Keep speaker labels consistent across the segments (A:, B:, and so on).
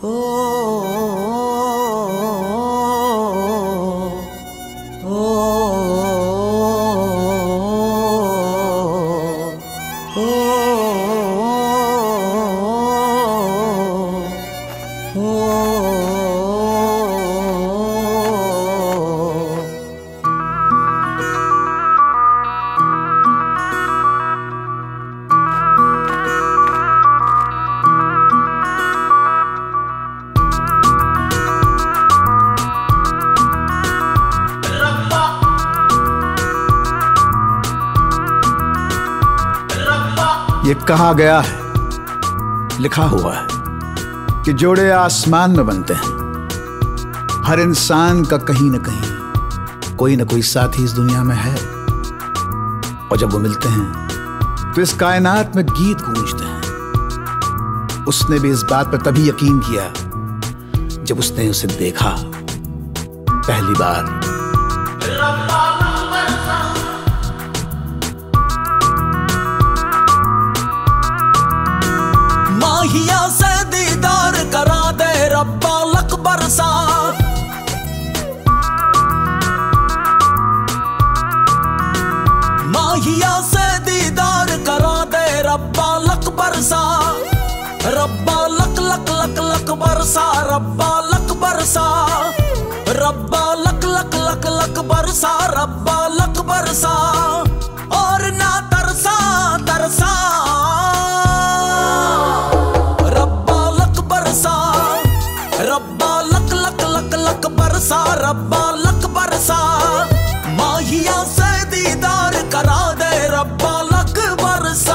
A: ये कहा गया है, लिखा हुआ है कि जोड़े आसमान में बनते हैं। हर इंसान का कहीं ना कहीं कोई ना कोई साथी इस दुनिया में है, और जब वो मिलते हैं तो इस कायनात में गीत गूंजते हैं। उसने भी इस बात पर तभी यकीन किया जब उसने उसे देखा पहली बार।
B: माहिया से दीदार करा दे रब्बा लक बरसा। माहिया से दीदार करा दे रब्बा लक बरसा। रब्बा लक लक लक लक बरसा, रब्बा लक बरसा। रब्बा लक लक लक लक बरसा, रब्बा लक बरसा। और ना तरसा तरसा, रब्बा लक लक लक लक बरसा, रब्बा लक बरसा। माहिया से दीदार करा दे रब्बा लक बरसा।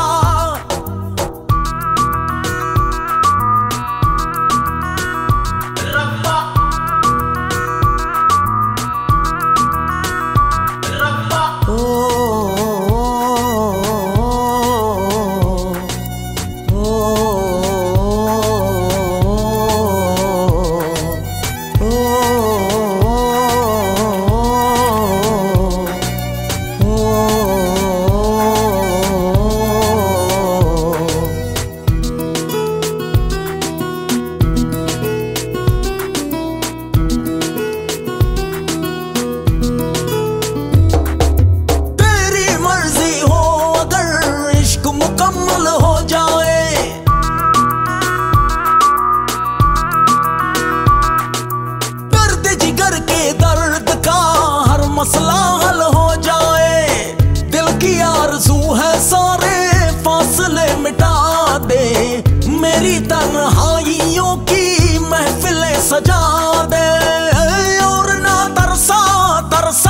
B: मसला हल हो जाए, दिल की आरज़ू है सारे फासले मिटा दे। मेरी तन्हाइयों की महफिलें सजा दे, और ना तरसा तरसा।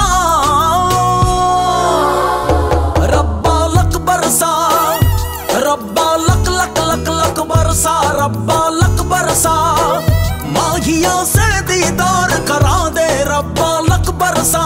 B: रब्बा लक बरसा, रब्बा लक लक लक लक बरसा, रब्बा लक बरसा। माहिया से दीदार करा दे रब्बा लक बरसा।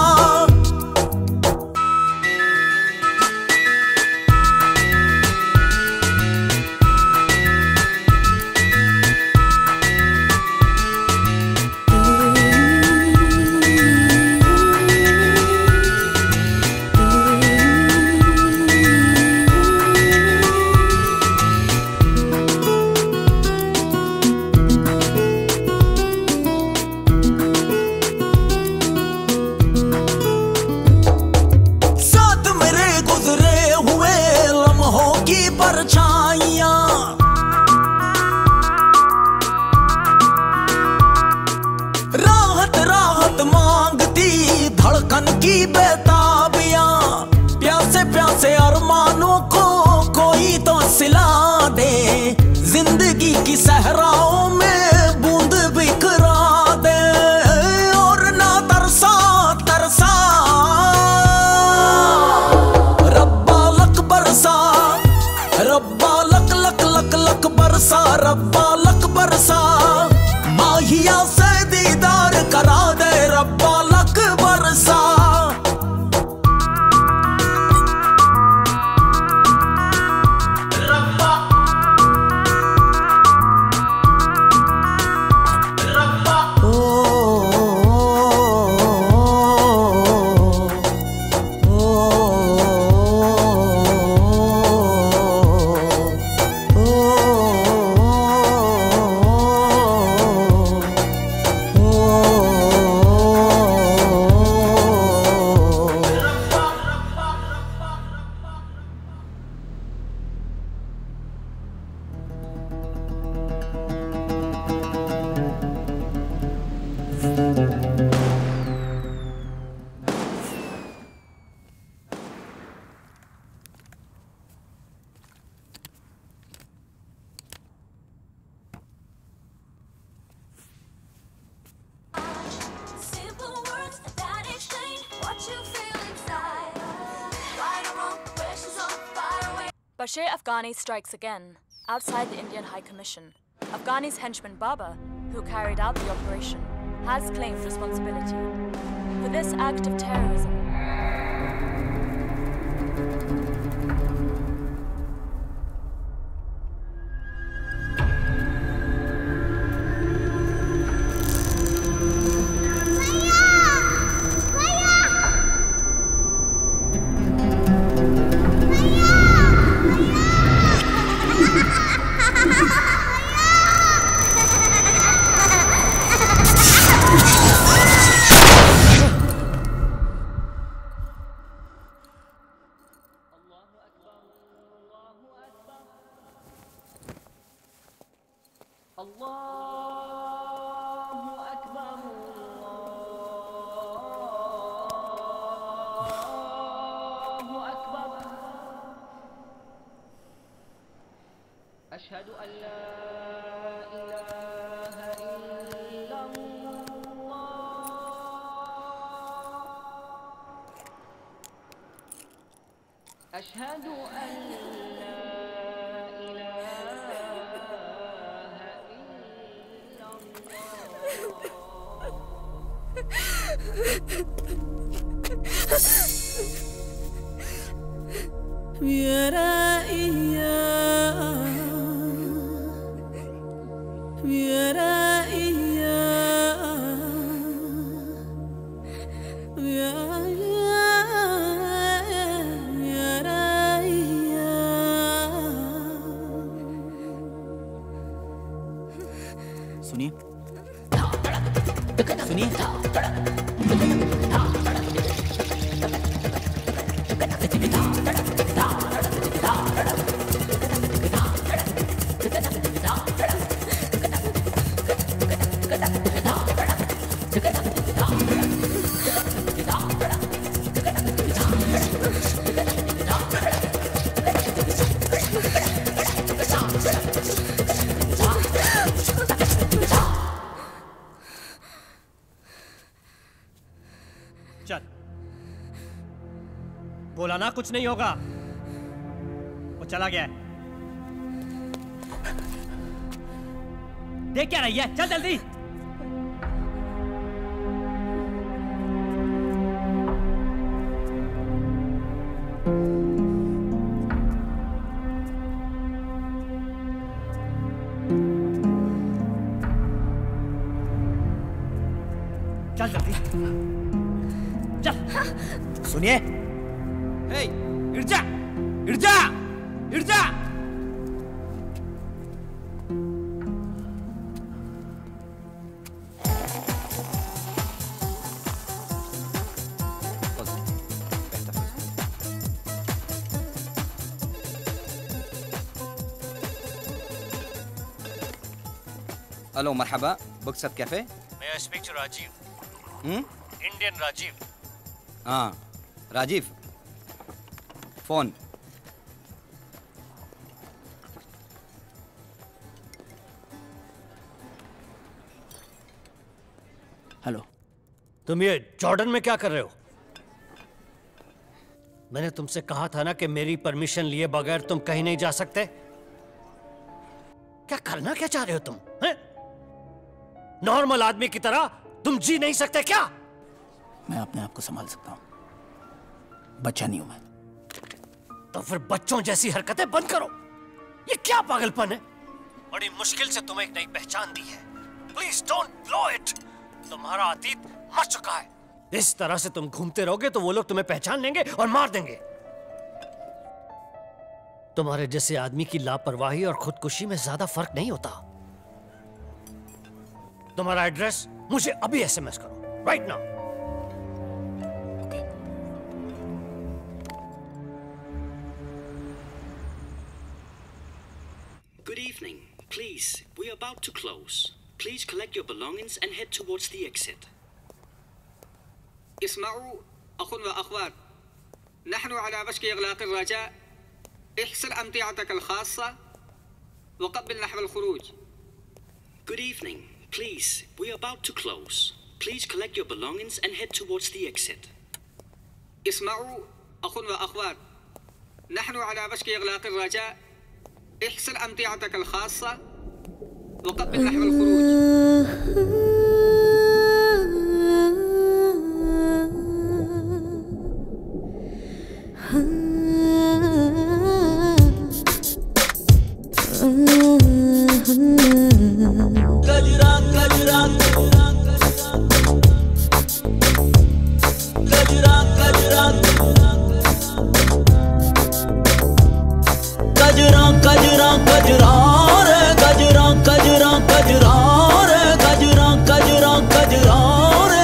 B: राहत राहत मांगती धड़कन की बेताबियां, प्यासे प्यासे अरमानों को कोई तो सिला दे। जिंदगी की सहराओं में बूंद बिखरा दे, और ना तरसा तरसा। रब्बा लक बरसा, रब्बा लक लक लक लक बरसा, रब्बा लक बरसा। माहिया से दीदार करा दे रब्बा लक बरसा।
C: Bashir Afghani strikes again, outside the Indian High Commission. Afghani's henchman Baba, who carried out the operation, has claimed responsibility for this act of terrorism.
D: बोला ना कुछ नहीं होगा। वो चला गया है। देख क्या रही है? चल जल्दी। चल जल्दी। चल। सुनिए। Hey, Irja! Irja! Irja!
E: Hello, marhaba. Books at cafe?
D: May I speak to Rajiv? Indian Rajiv.
E: Rajiv. Phone.
D: Hello. तुम ये जॉर्डन में क्या कर रहे हो? मैंने तुमसे कहा था ना कि मेरी परमिशन लिए बगैर तुम कहीं नहीं जा सकते। क्या करना क्या चाह रहे हो तुम? हैं? नॉर्मल आदमी की तरह तुम जी नहीं सकते क्या?
F: मैं अपने आप को संभाल सकता हूं। बच्चा नहीं हूं मैं।
D: तो फिर बच्चों जैसी हरकतें बंद करो। ये क्या पागलपन है? बड़ी मुश्किल से तुम्हें एक नई पहचान दी है। Please don't blow it. तुम्हारा अतीत मर चुका है। इस तरह से तुम घूमते रहोगे तो वो लोग तुम्हें पहचान लेंगे और मार देंगे। तुम्हारे जैसे आदमी की लापरवाही और खुदकुशी में ज्यादा फर्क नहीं होता। तुम्हारा एड्रेस मुझे अभी एसएमएस करो, right now.
G: Good evening. Please, we are about to close. Please collect your belongings and head towards the exit.
H: اسمعوا أخوان وأخوات، نحن على وشك إغلاق الرجاء. احصل أمتعتك الخاصة وقبل نحو الخروج.
G: Good evening. Please, we are about to close. Please collect your belongings and head towards the exit.
H: اسمعوا أخوان وأخوات، نحن على وشك إغلاق الرجاء احصل أمتعتك الخاصة وقبل نحو الخروج.
B: गजरा गजरा गजरा गजरा गजरा गजरा गजरा रे गजरा गजरा गजरा रे गजरा गजरा गजरा रे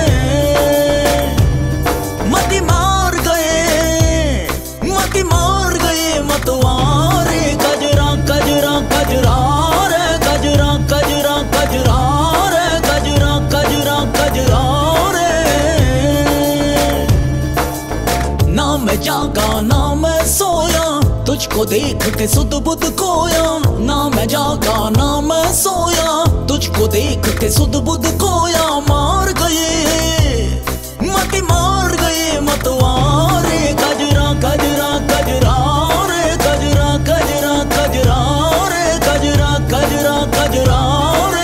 B: मती मार गए मतवारे गजरा गजरा गजरा रे गजरा गजरा गजरा रे गजरा गजरा गजरा रे ना मैं जागा ना मैं सोया तुझको देख के सुध बुध खोया ना मैं जागा ना मैं सोया तुझको देख के सुध बुध खोया मार गए मतवारे गजरा गजरा गजरा रे गजरा गजरा गजरा रे गजरा गजरा गजरा रे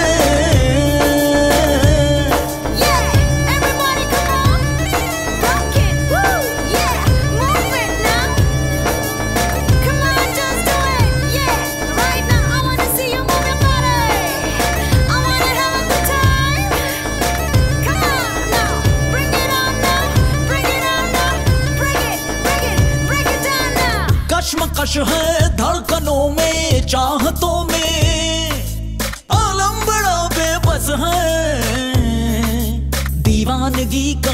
B: कश्मकश है धड़कनों में चाहतों में आलम बड़ा बेबस है दीवानगी का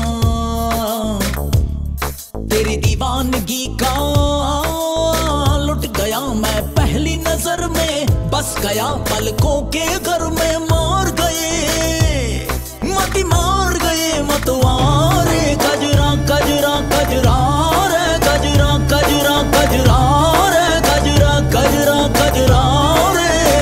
B: तेरी दीवानगी का लुट गया मैं पहली नजर में बस गया पलकों के घर में मार गए मतवारे गजरा गजरा गजरा रे गजरा गजरा गजरा रे गजरा गजरा गजरा रे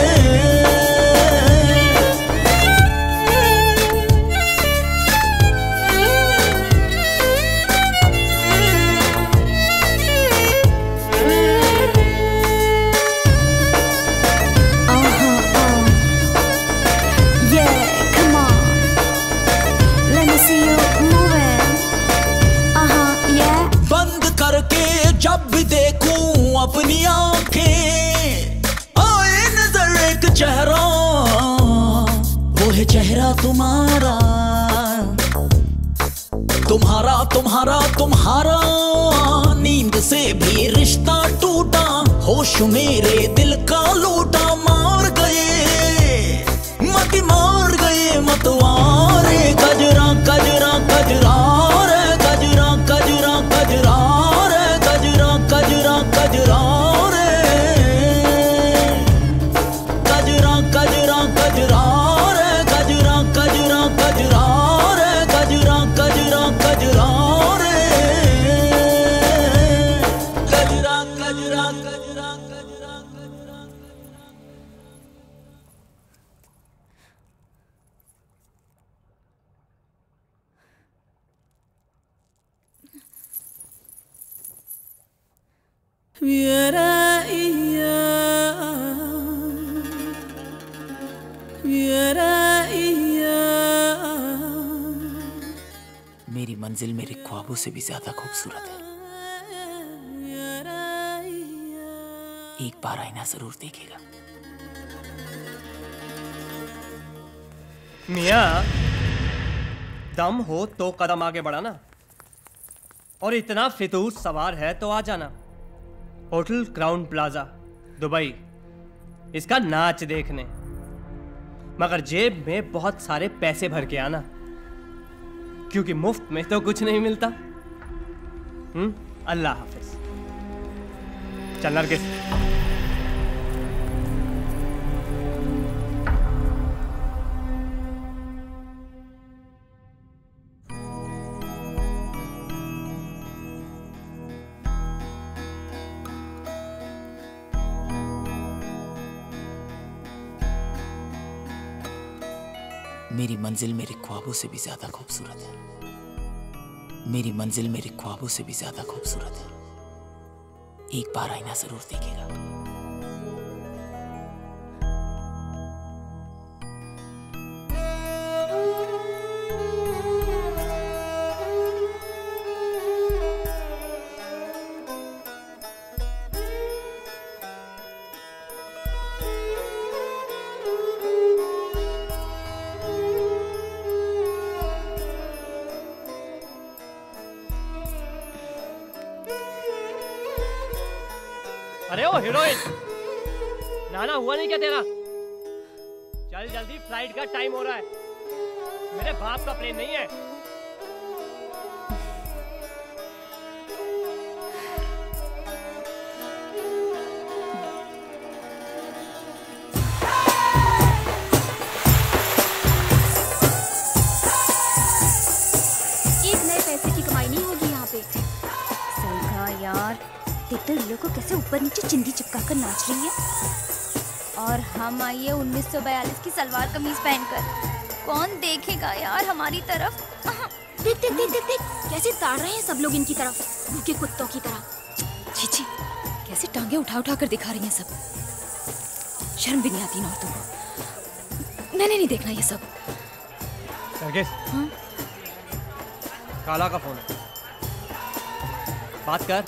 B: जब भी देखूं अपनी आंखें आए नजर एक चेहरा वो है चेहरा तुम्हारा तुम्हारा तुम्हारा तुम्हारा नींद से भी रिश्ता टूटा होश मेरे दिल का लूटा मार गए मतवारे गजरा गजरा गजरा रे गजरा गजरा गजरा गजरा गजरा गजरा रे गजरा गजरा गजरा रे गजरा गजरा गजरा रे गजरा गजरा गजरा रे गजरा गजरा गजरा गजरा गजरा
F: मेरी मंजिल मेरे ख्वाबों से भी ज्यादा खूबसूरत है। एक बार आईना जरूर देखेगा।
D: मियाँ, दम हो तो कदम आगे बढ़ाना, और इतना फितूर सवार है तो आ जाना। होटल क्राउन प्लाजा, दुबई, इसका नाच देखने, मगर जेब में बहुत सारे पैसे भर के आना, क्योंकि मुफ्त में तो कुछ नहीं मिलता। अल्लाह हाफिज। चल नरगिस।
F: मेरी मंजिल मेरे ख्वाबों से भी ज्यादा खूबसूरत है। मेरी मंजिल मेरे ख्वाबों से भी ज्यादा खूबसूरत है। एक बार आईना जरूर देखेगा।
D: अरे ओ हीरोइन, नाना हुआ नहीं क्या तेरा? चल जल्दी, फ्लाइट का टाइम हो रहा है। मेरे बाप का प्लेन नहीं है।
I: एक नए पैसे की कमाई नहीं होगी यहाँ पे। सही कहा यार, देख तो हीरो को कैसे ऊपर नीचे चिंदी चिपका कर नाच रही है, और हम आइए 1942 की सलवार कमीज पहनकर। कौन देखेगा यार हमारी तरफ? देख देख देख देख देख कैसे ताड़ रहे हैं सब लोग इनकी तरफ, भूखे कुत्तों की तरह।
J: छी, कैसे टांगे उठा उठा कर दिखा रही हैं सब। शर्म भी नहीं आती इन औरतों को। मैंने नहीं देखना ये सब।
D: नरगिस,
J: हाँ?
D: काला का फोन है, बात कर।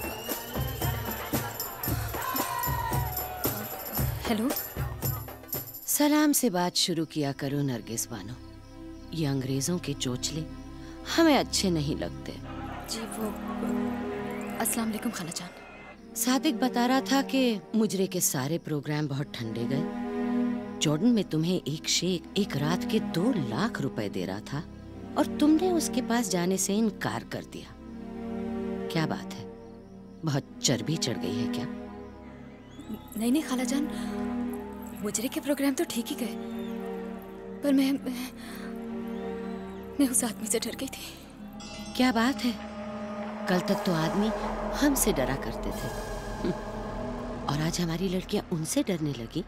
J: हेलो।
K: सलाम से बात शुरू किया करो नरगिस बानो। ये अंग्रेजों के चोचले हमें अच्छे नहीं लगते।
J: जी वो अस्सलाम वालेकुम खाला जान।
K: सादिक बता रहा था कि मुजरे के सारे प्रोग्राम बहुत ठंडे गए। जॉर्डन में तुम्हें एक शेख एक रात के 2 लाख रुपए दे रहा था और तुमने उसके पास जाने से इनकार कर दिया। क्या बात है, बहुत चर्बी चढ़ गई है क्या?
J: नहीं नहीं खाला जान, मुजरे के प्रोग्राम तो ठीक ही गए, पर मैं उस आदमी से डर गई थी।
K: क्या बात है, कल तक तो आदमी हमसे डरा करते थे और आज हमारी लड़कियां उनसे डरने लगी।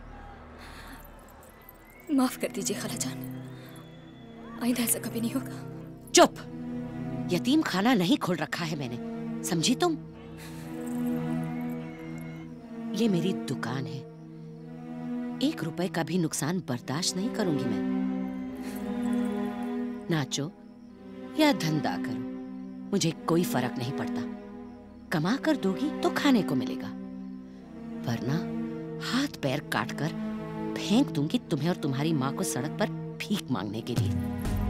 J: माफ कर दीजिए खाला जान, आइंदा ऐसा कभी नहीं होगा।
K: चुप, यतीम खाना नहीं खोल रखा है मैंने, समझी तुम? ये मेरी दुकान है, 1 रुपए का भी नुकसान बर्दाश्त नहीं करूंगी मैं। नाचो या धंधा करो, मुझे कोई फर्क नहीं पड़ता। कमा कर दोगी तो खाने को मिलेगा, वरना हाथ पैर काट कर फेंक दूंगी तुम्हें और तुम्हारी माँ को सड़क पर भीख मांगने के लिए।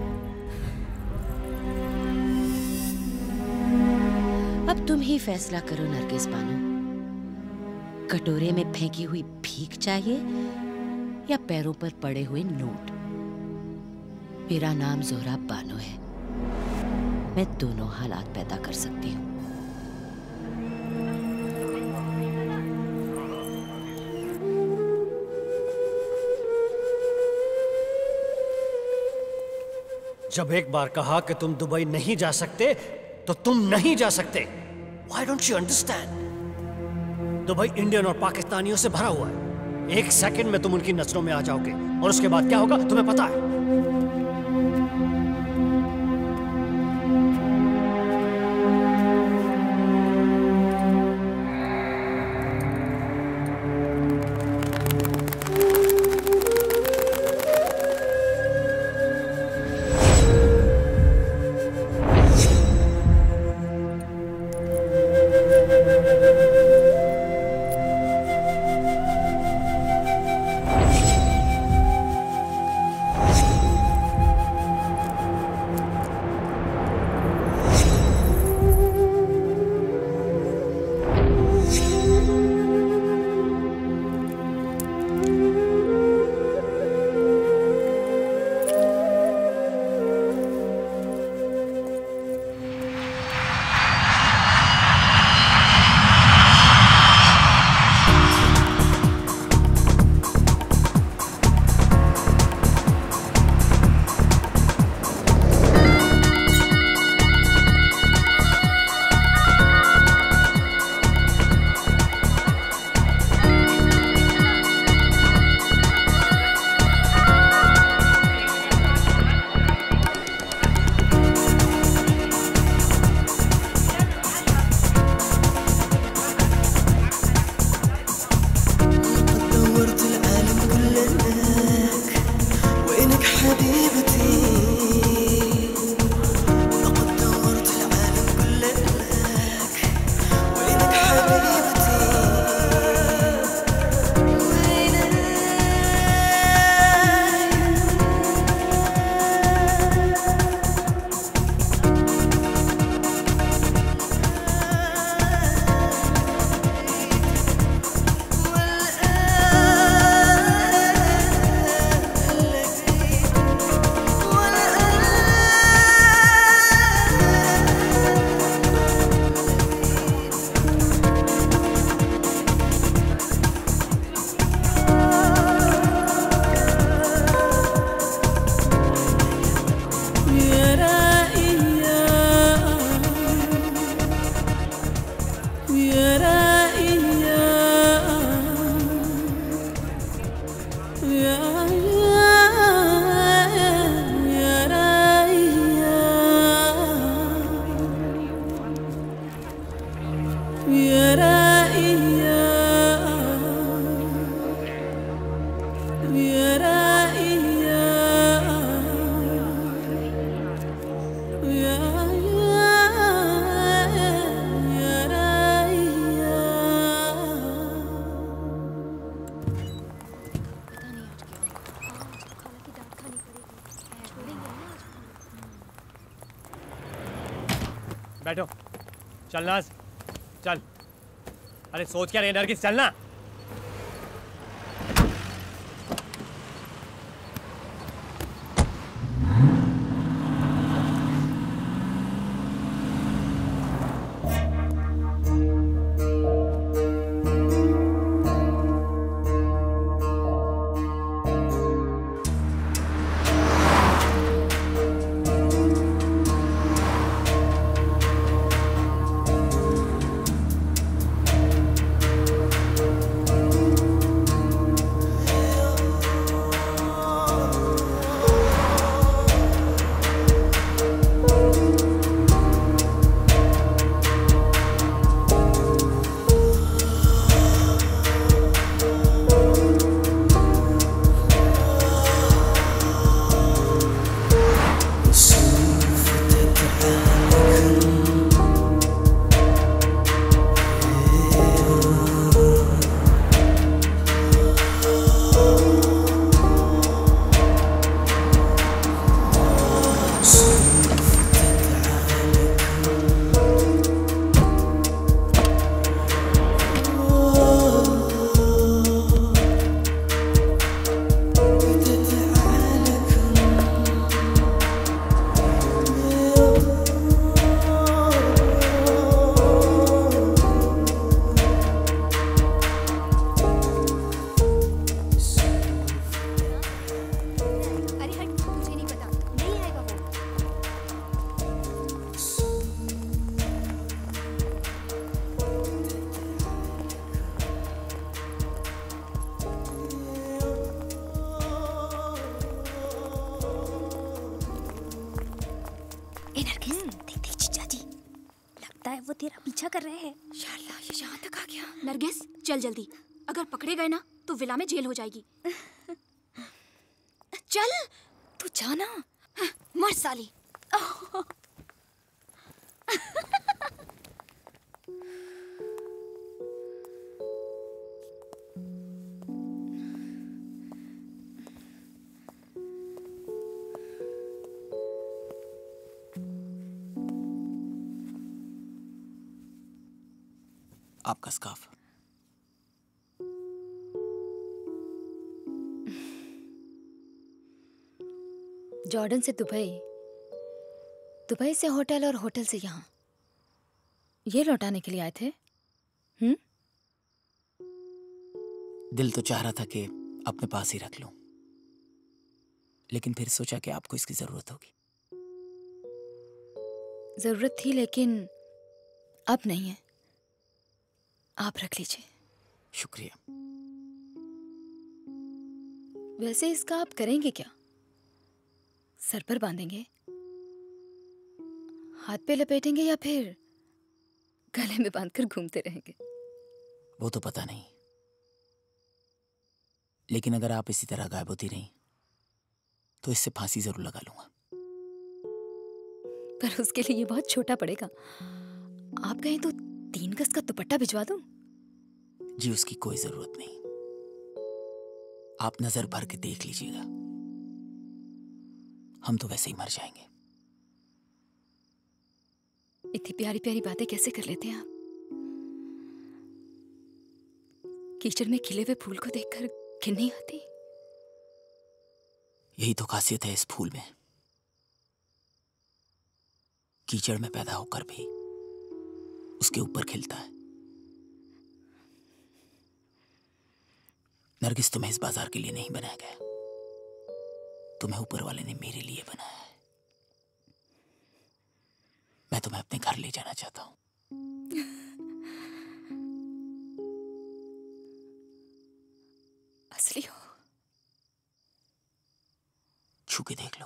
K: अब तुम ही फैसला करो नरगिस बानो, कटोरे में फेंकी हुई भीख चाहिए या पैरों पर पड़े हुए नोट? मेरा नाम ज़ोहरा बानो है, मैं दोनों हालात पैदा कर सकती हूँ।
D: जब एक बार कहा कि तुम दुबई नहीं जा सकते तो तुम नहीं जा सकते। Why don't you understand? Dubai Indian और पाकिस्तानियों से भरा हुआ है। 1 सेकंड में तुम उनकी नजरों में आ जाओगे और उसके बाद क्या होगा तुम्हें पता है। बैठो, चल नाज, चल। अरे सोच क्या रहे नरगिस, चलना।
I: वो तेरा पीछा कर रहे हैं।
J: शाला ये यहाँ तक आ गया। नरगिस चल जल्दी, अगर पकड़े गए ना तो विला में जेल हो जाएगी। चल तू जाना। मर साली।
F: आपका स्कार्फ।
J: जॉर्डन से दुबई, दुबई से होटल और होटल से यहाँ, ये लौटाने के लिए आए थे।
F: दिल तो चाह रहा था कि अपने पास ही रख लूं, लेकिन फिर सोचा कि आपको इसकी जरूरत होगी।
J: जरूरत थी लेकिन अब नहीं है, आप रख लीजिए।
F: शुक्रिया।
J: वैसे इसका आप करेंगे क्या? सर पर बांधेंगे, हाथ पे लपेटेंगे या फिर गले में बांधकर घूमते रहेंगे?
F: वो तो पता नहीं, लेकिन अगर आप इसी तरह गायब होती रही तो इससे फांसी जरूर लगा लूंगा।
J: पर उसके लिए ये बहुत छोटा पड़ेगा। आप कहें तो 3 गज का दुपट्टा भिजवा दूं?
F: जी उसकी कोई जरूरत नहीं, आप नजर भर के देख लीजिएगा, हम तो वैसे ही मर जाएंगे।
J: इतनी प्यारी प्यारी बातें कैसे कर लेते हैं आप? कीचड़ में खिले हुए फूल को देखकर घिन नहीं आती?
F: यही तो खासियत है इस फूल में, कीचड़ में पैदा होकर भी उसके ऊपर खिलता है। नरगिस, तुम्हें इस बाजार के लिए नहीं बनाया गया, तुम्हें ऊपर वाले ने मेरे लिए बनाया है। मैं तुम्हें अपने घर ले जाना चाहता हूं।
J: असली हो?
F: छू के देख लो।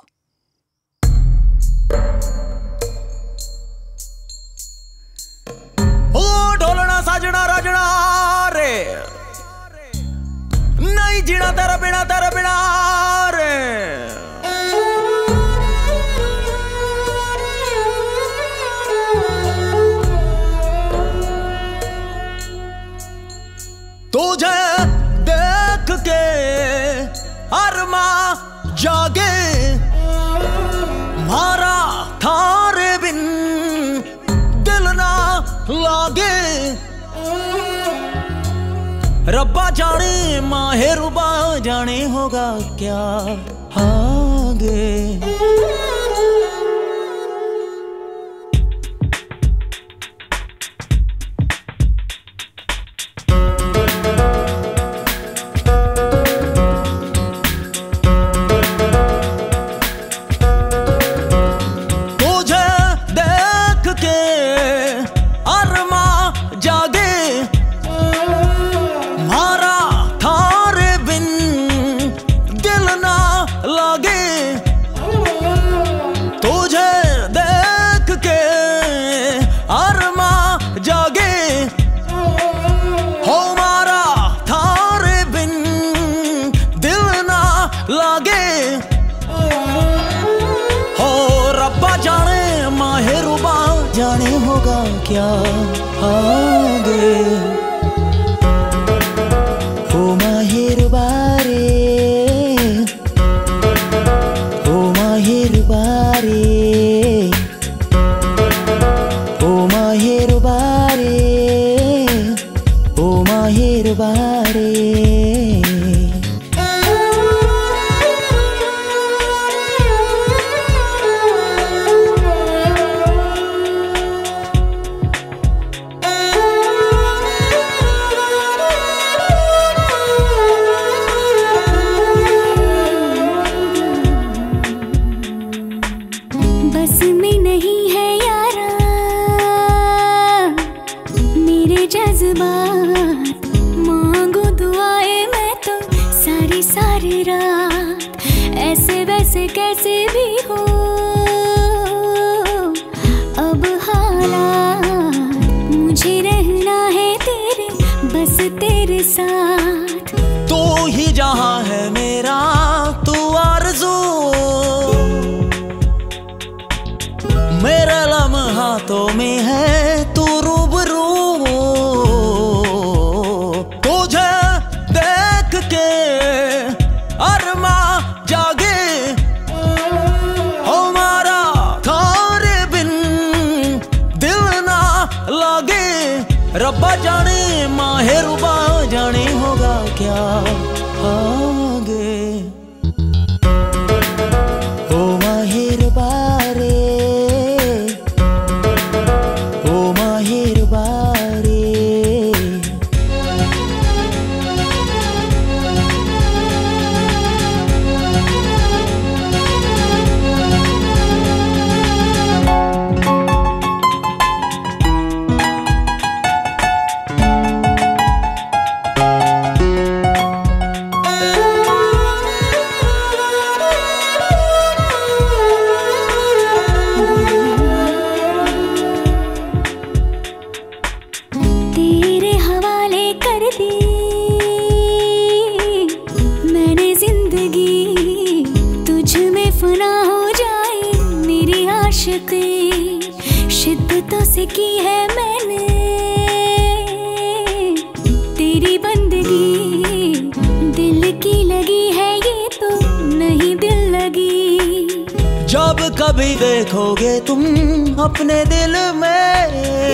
B: ओ ढोलना तेरे बिना रे। तुझे देख के अरमा जागे, मारा थारे बिन दिल ना लागे। रब्बा जाने माहे रुबा जाने होगा क्या आगे। जाने होगा क्या आगे। हो माहिर बारे, हो माहिर बारे, हो माहिर बारे, हो माहिर बारे।
L: मांगू दुआएं मैं तो सारी सारी रात, ऐसे वैसे कैसे भी हो अब हालात। मुझे रहना है तेरे बस तेरे साथ।
B: तू ही जहां है मेरा तू आरज़ू, मेरे लम्हातों में है तू रूबरू। तुझे देख के अरमा जागे, हमारा थारे बिन दिल ना लागे। रब्बा जाने माहे रुबा जाने होगा क्या आगे। हो माहिर बारे, हो माहिर बारे।
L: शिद्दतों से की है मैंने तेरी बंदगी, दिल की लगी है ये तो नहीं दिल लगी।
B: जब कभी देखोगे तुम अपने दिल में,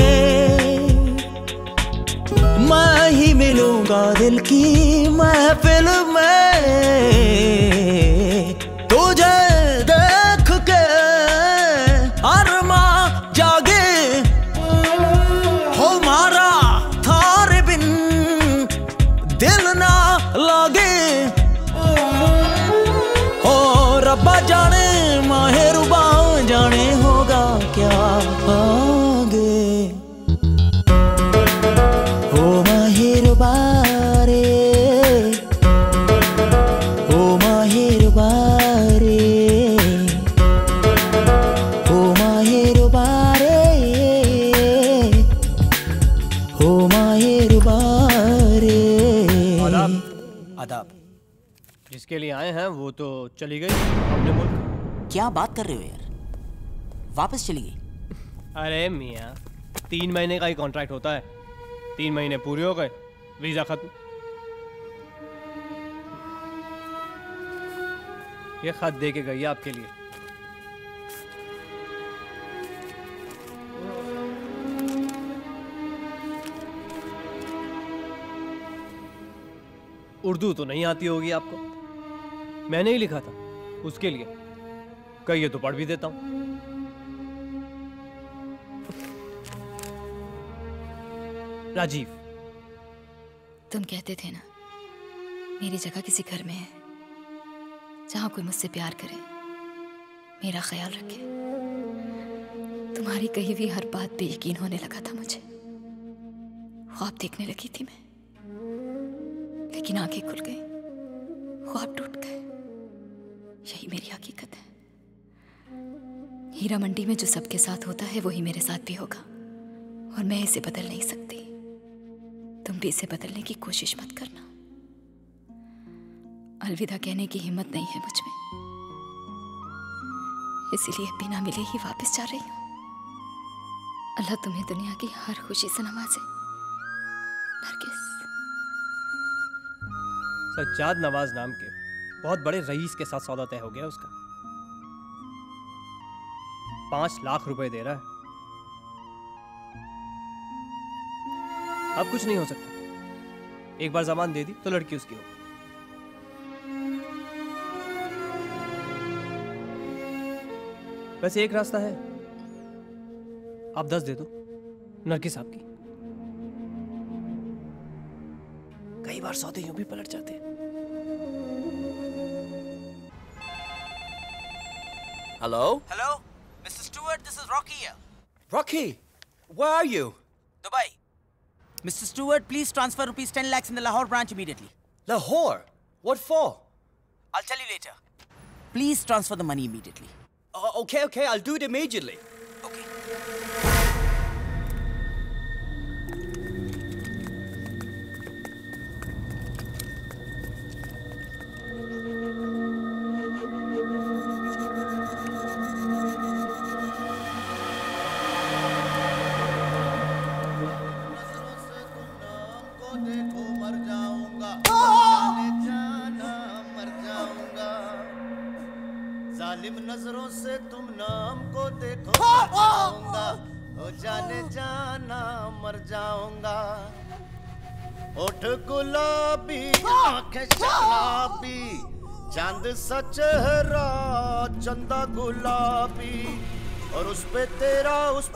B: मैं ही मिलूंगा दिल की महफिल में। तुझे देख के अरमा जागे, हमारा थारे बिन दिल ना लागे। हो रब्बा जाने माहे रुबा जाने होगा क्या आगे। हो माहिर बारे, हो माहिर बारे, हो माहिर बारे, हो माहिर बारे।
F: आदाब, आदाब।
D: जिसके लिए आए हैं वो तो चली गई अपने मुल्क।
F: क्या बात कर रहे हो यार, वापस चली गई?
D: अरे मियाँ, 3 महीने का ही कॉन्ट्रैक्ट होता है, 3 महीने पूरे हो गए, वीजा खत्म। ये खत दे के गई है आपके लिए। उर्दू तो नहीं आती होगी आपको, मैंने ही लिखा था उसके लिए। कहिए तो पढ़ भी देता हूं। राजीव,
J: तुम कहते थे ना मेरी जगह किसी घर में है जहां कोई मुझसे प्यार करे, मेरा ख्याल रखे। तुम्हारी कही हुई हर बात पे यकीन होने लगा था मुझे। ख्वाब देखने लगी थी मैं, लेकिन आंखें खुल गई, ख्वाब टूट गए। यही मेरी हकीकत है। हीरा मंडी में जो सबके साथ होता है वही मेरे साथ भी होगा, और मैं इसे बदल नहीं सकती। तुम भी इसे बदलने की कोशिश मत करना। अलविदा कहने की हिम्मत नहीं है मुझ में, इसीलिए बिना मिले ही वापस जा रही हूं। अल्लाह तुम्हें दुनिया की हर खुशी से नवाजे। नरगिस।
D: सज्जाद नवाज नाम के बहुत बड़े रईस के साथ सौदा तय हो गया उसका। 5 लाख रुपए दे रहा है। अब कुछ नहीं हो सकता। एक बार जबान दे दी तो लड़की उसकी हो। वैसे एक रास्ता है, आप 10 दे दो नरगिस साहब की। कई बार सौदे यूं भी पलट जाते हैं।
M: Hello?
F: Hello, Mr. Stewart, this is Rocky here.
M: Rocky, where are you?
F: Dubai. Mr. Stewart, please transfer rupees 10 lakhs in the Lahore branch immediately.
M: Lahore? What for?
F: I'll tell you later. Please transfer the money immediately.
M: Okay, I'll do it immediately.
F: Okay.
B: नजरों से तुम नाम को देखो मर जाऊंगा, हो जाने जाना मर जाऊंगा। ओठ गुलाबी आंखें शराबी, चांद सा चेहरा चंदा गुलाबी, और उस पे तेरा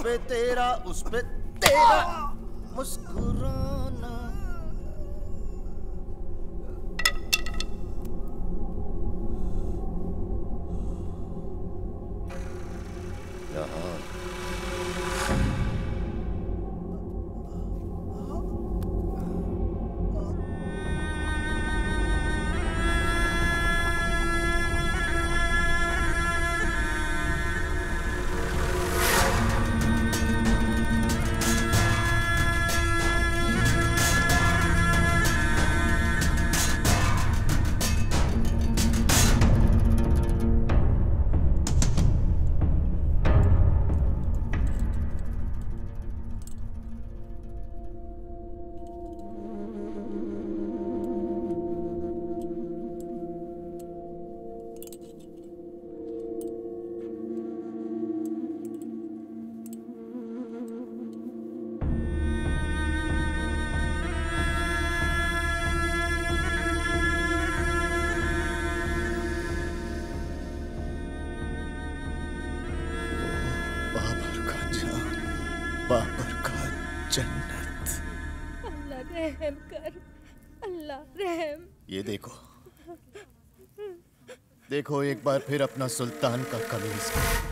B: मुस्कुराना। बाबर का जन्नत।
N: अल्लाह रहम कर, अल्लाह रहम।
B: ये देखो एक बार फिर अपना सुल्तान का कमीज।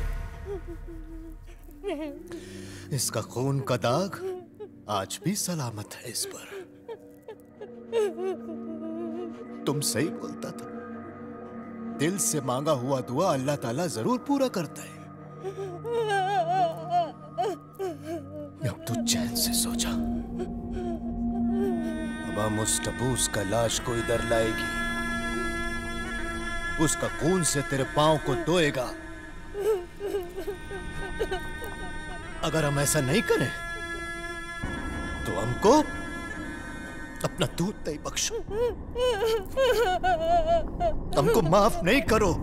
B: इसका खून का दाग आज भी सलामत है इस पर। तुम सही बोलता था, दिल से मांगा हुआ दुआ अल्लाह ताला जरूर पूरा करता है। अब तू चैन से सो जा। अब हम उस टपूस का लाश को इधर लाएगी
O: उसका खून से तेरे पांव को धोएगा। अगर हम ऐसा नहीं करें तो हमको अपना दूध नहीं बख्शो, हमको माफ नहीं करो।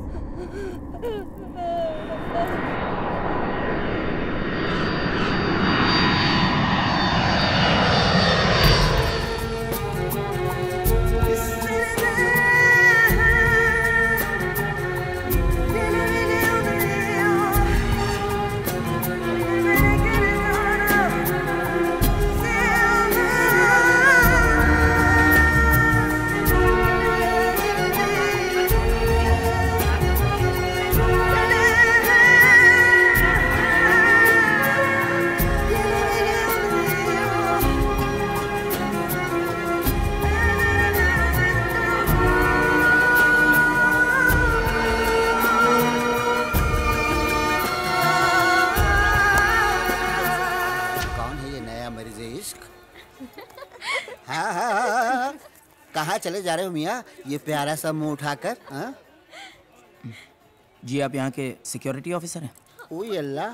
P: कहाँ चले जा रहे हो मियाँ, ये प्यारा सा मुंह उठाकर? हाँ?
F: जी आप यहाँ के सिक्योरिटी ऑफिसर हैं?
P: ओए अल्लाह,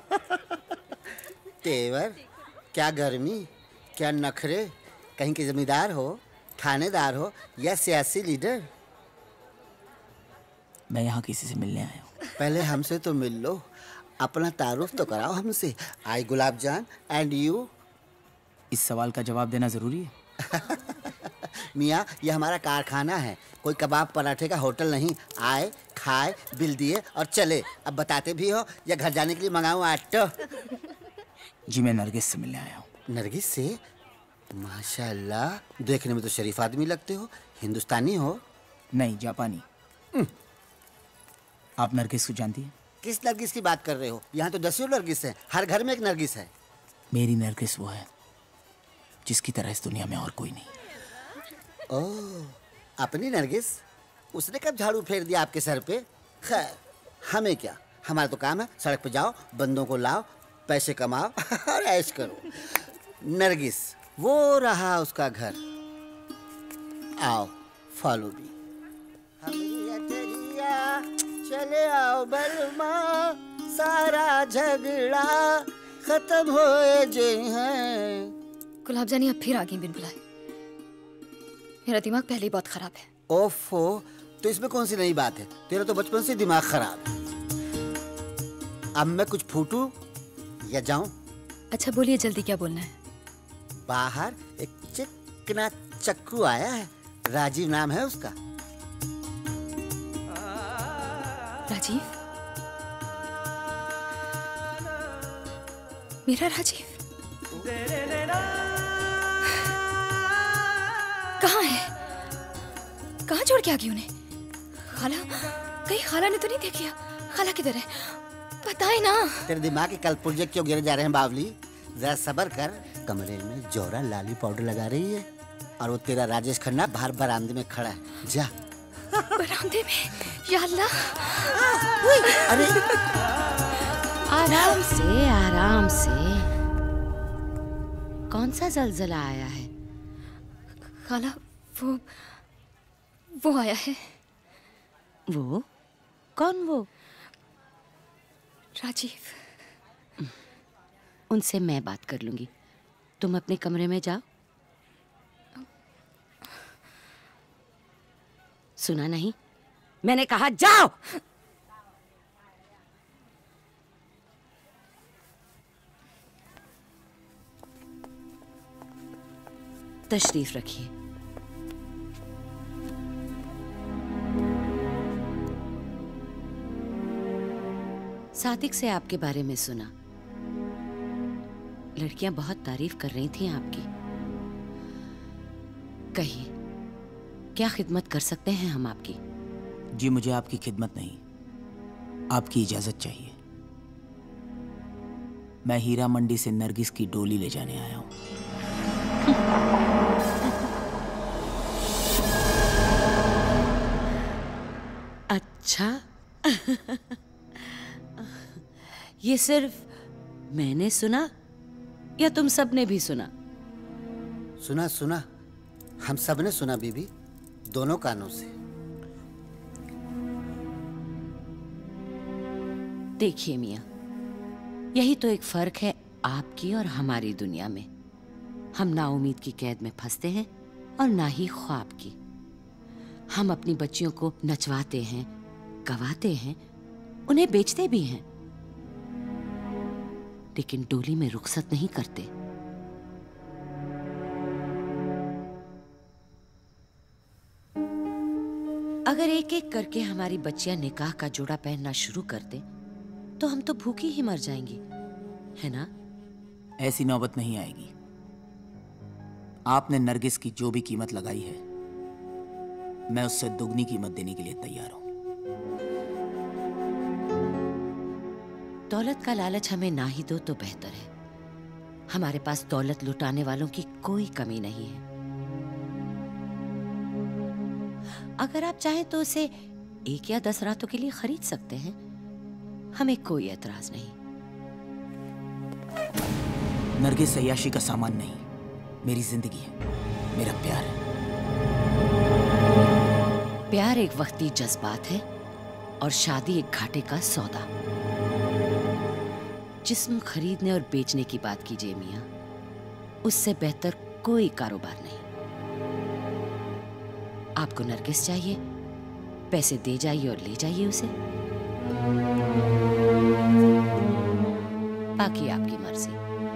P: तेवर, क्या गर्मी, क्या नखरे, कहीं के जमींदार हो, थानेदार हो या सियासी लीडर?
F: मैं यहाँ किसी से मिलने आया हूँ।
P: पहले हमसे तो मिल लो, अपना तारुफ तो कराओ हमसे। आई गुलाब जान, एंड यू?
F: इस सवाल का जवाब देना जरूरी है?
P: मियाँ, ये हमारा कारखाना है, कोई कबाब पराठे का होटल नहीं। आए, खाए, बिल दिए और चले। अब बताते भी हो या घर जाने के लिए मंगाऊं ऑटो?
F: जी मैं नरगिस से मिलने आया हूँ।
P: नरगिस से? माशाल्लाह, देखने में तो शरीफ आदमी लगते हो। हिंदुस्तानी हो?
F: नहीं, जापानी। आप नरगिस को जानती हैं?
P: किस नरगिस की बात कर रहे हो? यहाँ तो दसियों नरगिस हैं, हर घर में एक नरगिस है।
F: मेरी नरगिस वो है जिसकी तरह इस दुनिया में और कोई नहीं।
P: ओह, अपनी नरगिस? उसने कब झाड़ू फेर दिया आपके सर पे? खैर, हमें क्या, हमारा तो काम है सड़क पे जाओ, बंदों को लाओ, पैसे कमाओ और ऐश करो। नरगिस, वो रहा उसका घर। आओ, फॉलो मी। चले आओ बलमा, सारा झगड़ा खत्म होए जे हैं।
J: गुलाब जानी अब फिर आ गई बिन बुलाए। मेरा दिमाग पहले ही बहुत खराब है।
P: ओफो, तो इसमें कौन सी नई बात है? तेरा तो बचपन से दिमाग खराब है। अब मैं कुछ फूटूं या जाऊं?
J: अच्छा बोलिए, जल्दी क्या बोलना है?
P: बाहर एक चिकना चक्कू आया है, राजीव नाम है उसका।
J: राजीव? मेरा राजीव कहाँ है? कहाँ छोड़ के आ गई उन्हें? खाला, कहीं खाला ने तो नहीं देख लिया? खाला किधर है? बताए ना।
P: तेरे दिमाग के कलपुर्जे क्यों गिर जा रहे हैं बावली? जरा सब्र कर। कमरे में जोरा लाली पाउडर लगा रही है और वो तेरा राजेश खन्ना बाहर बरामदे में खड़ा है। जा।
J: बरामदे में? या अल्लाह।
P: अरे
K: आराम से, आराम से। कौन सा जलजला आया है?
J: खाला, वो आया है।
K: वो? कौन वो?
J: राजीव।
K: उनसे मैं बात कर लूंगी, तुम अपने कमरे में जाओ। सुना नहीं? मैंने कहा जाओ। तशरीफ रखिए। सादिक से आपके बारे में सुना, लड़कियां बहुत तारीफ कर रही थी आपकी। कहिए, क्या खिदमत कर सकते हैं हम आपकी?
F: जी मुझे आपकी खिदमत नहीं, आपकी इजाजत चाहिए। मैं हीरा मंडी से नरगिस की डोली ले जाने आया हूं।
K: अच्छा। ये सिर्फ मैंने सुना या तुम सब ने भी सुना?
P: सुना सुना, हम सब ने सुना बीबी, दोनों कानों से।
K: देखिए मियाँ, यही तो एक फर्क है आपकी और हमारी दुनिया में। हम नाउम्मीद की कैद में फंसते हैं और ना ही ख्वाब की। हम अपनी बच्चियों को नचवाते हैं, गवाते हैं, उन्हें बेचते भी हैं, लेकिन डोली में रुखसत नहीं करते। अगर एक एक करके हमारी बच्चियां निकाह का जोड़ा पहनना शुरू कर दें तो हम तो भूखी ही मर जाएंगी, है ना?
F: ऐसी नौबत नहीं आएगी। आपने नरगिस की जो भी कीमत लगाई है, मैं उससे दुगनी कीमत देने के लिए तैयार हूं।
K: दौलत का लालच हमें ना ही दो तो बेहतर है। हमारे पास दौलत लुटाने वालों की कोई कमी नहीं है। अगर आप चाहें तो उसे 1 या 10 रातों के लिए खरीद सकते हैं, हमें कोई एतराज नहीं।
F: नरगिस अय्याशी का सामान नहीं, मेरी जिंदगी है, मेरा प्यार है।
K: प्यार एक वक्ती जज्बात है और शादी एक घाटे का सौदा। जिस्म खरीदने और बेचने की बात कीजिए मियाँ, उससे बेहतर कोई कारोबार नहीं। आपको नरगिस चाहिए, पैसे दे जाइए और ले जाइए उसे, बाकी आपकी मर्जी।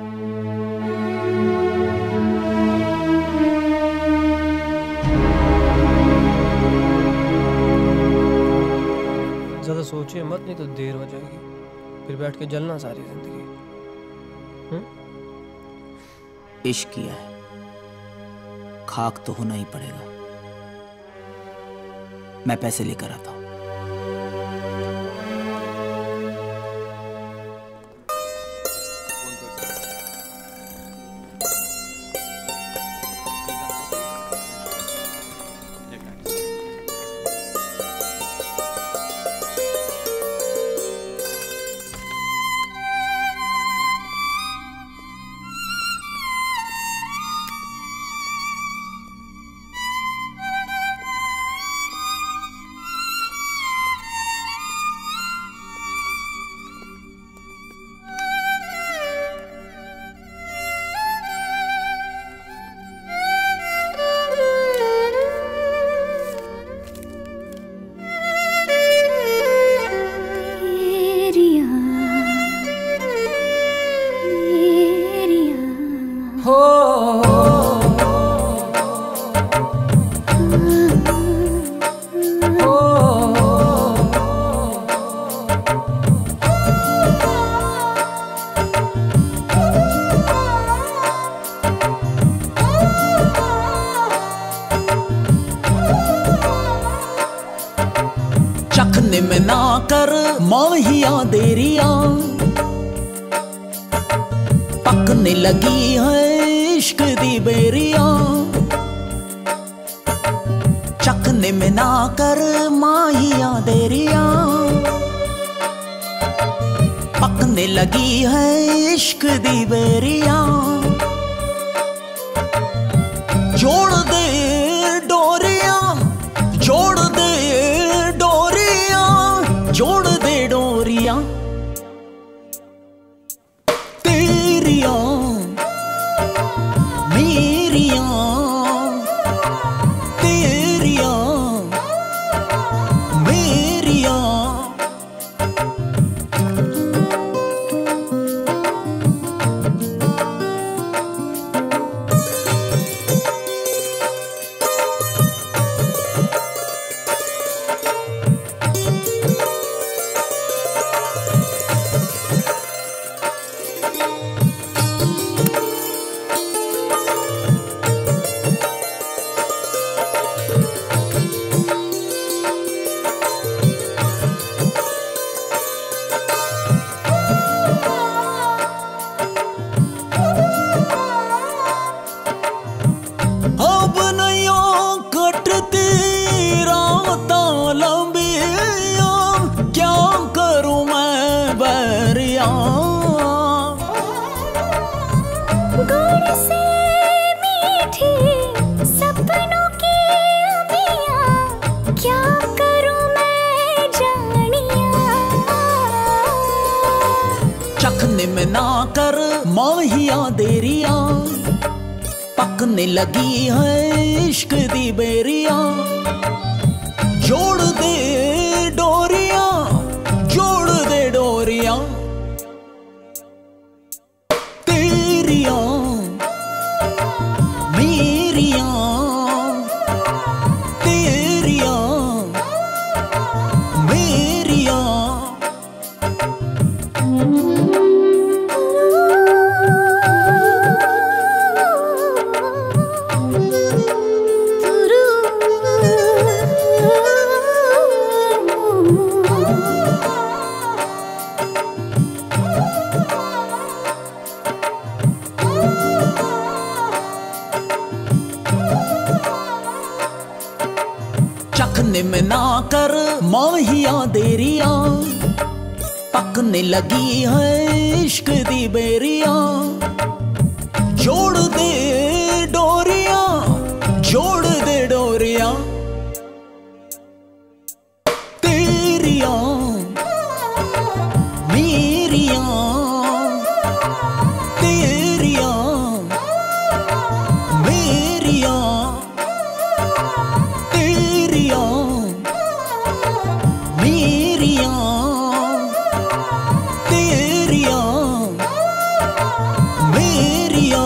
D: ज्यादा सोचिए मत, नहीं तो देर हो जाएगी, फिर बैठ के जलना सारी जिंदगी।
F: इश्क किया है, खाक तो होना ही पड़ेगा। मैं पैसे लेकर आता हूं।
B: चखने में ना कर माहिया देरिया, पकने लगी है इश्क दी बेरिया। चखने में ना कर माहिया देरिया, पकने लगी है इश्क दी बेरिया। जोड़ दे डोरिया, जोड़ दे डोरिया, जोड़ दे डोरिया तेरिया मेरिया, तेरिया मेरिया। अब नैया कटती रातां लंबिया, क्या करूं मैं बैरिया।
L: गुड़ से मीठी सपनों की अमियां, क्या करूं मैं जानिया।
B: माहिया देरिया पकने लगी है इश्क दी बेरिया जोड़ दे डोरिया जोड़ दे डोरिया तेरिया मेरिया तेरिया मेरिया चखने में ना कर माहिया देरिया पकने लगी है इश्क दी बेरिया जोड़ दे डोरिया जोड़ दे डोरिया तेरिया मेरिया तेरिया मेरिया तेरिया मेरिया तेरिया मेरिया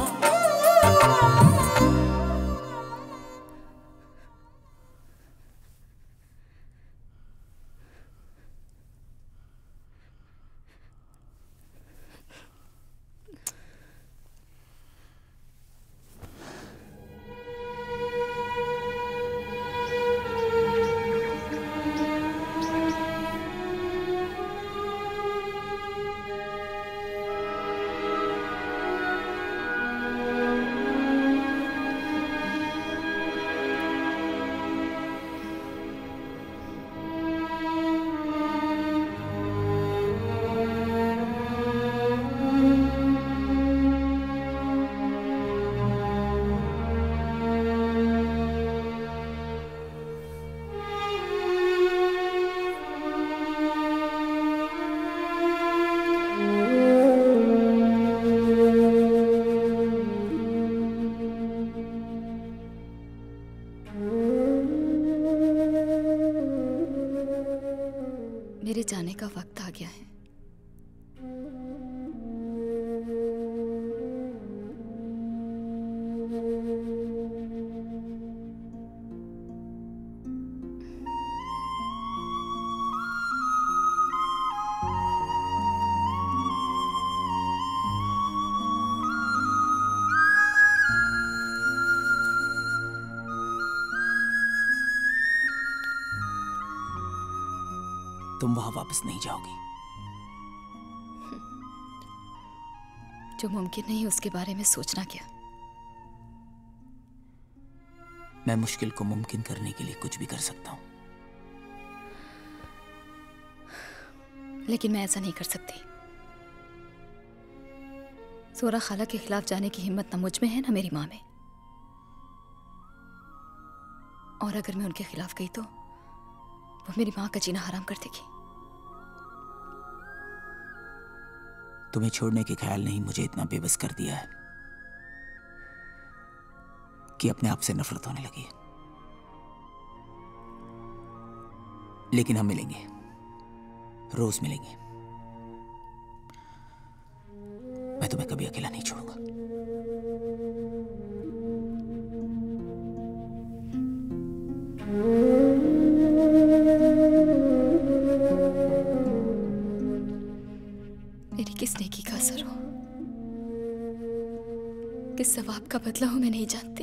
J: मेरे जाने का वक्त आ गया है।
F: तुम वहां वापस नहीं जाओगी।
J: जो मुमकिन नहीं उसके बारे में सोचना क्या।
F: मैं मुश्किल को मुमकिन करने के लिए कुछ भी कर सकता हूं,
J: लेकिन मैं ऐसा नहीं कर सकती। सोरा खाला के खिलाफ जाने की हिम्मत ना मुझ में है ना मेरी माँ में। और अगर मैं उनके खिलाफ गई तो वो मेरी माँ का जीना हराम कर देगी।
F: तुम्हें छोड़ने के ख्याल ने ही मुझे इतना बेबस कर दिया है कि अपने आप से नफरत होने लगी है। लेकिन हम मिलेंगे, रोज मिलेंगे। मैं तुम्हें कभी अकेला नहीं छोड़ूंगा।
J: मेरी किस नेकी का असर हो, किस सवाब का बदला हो, मैं नहीं जानती,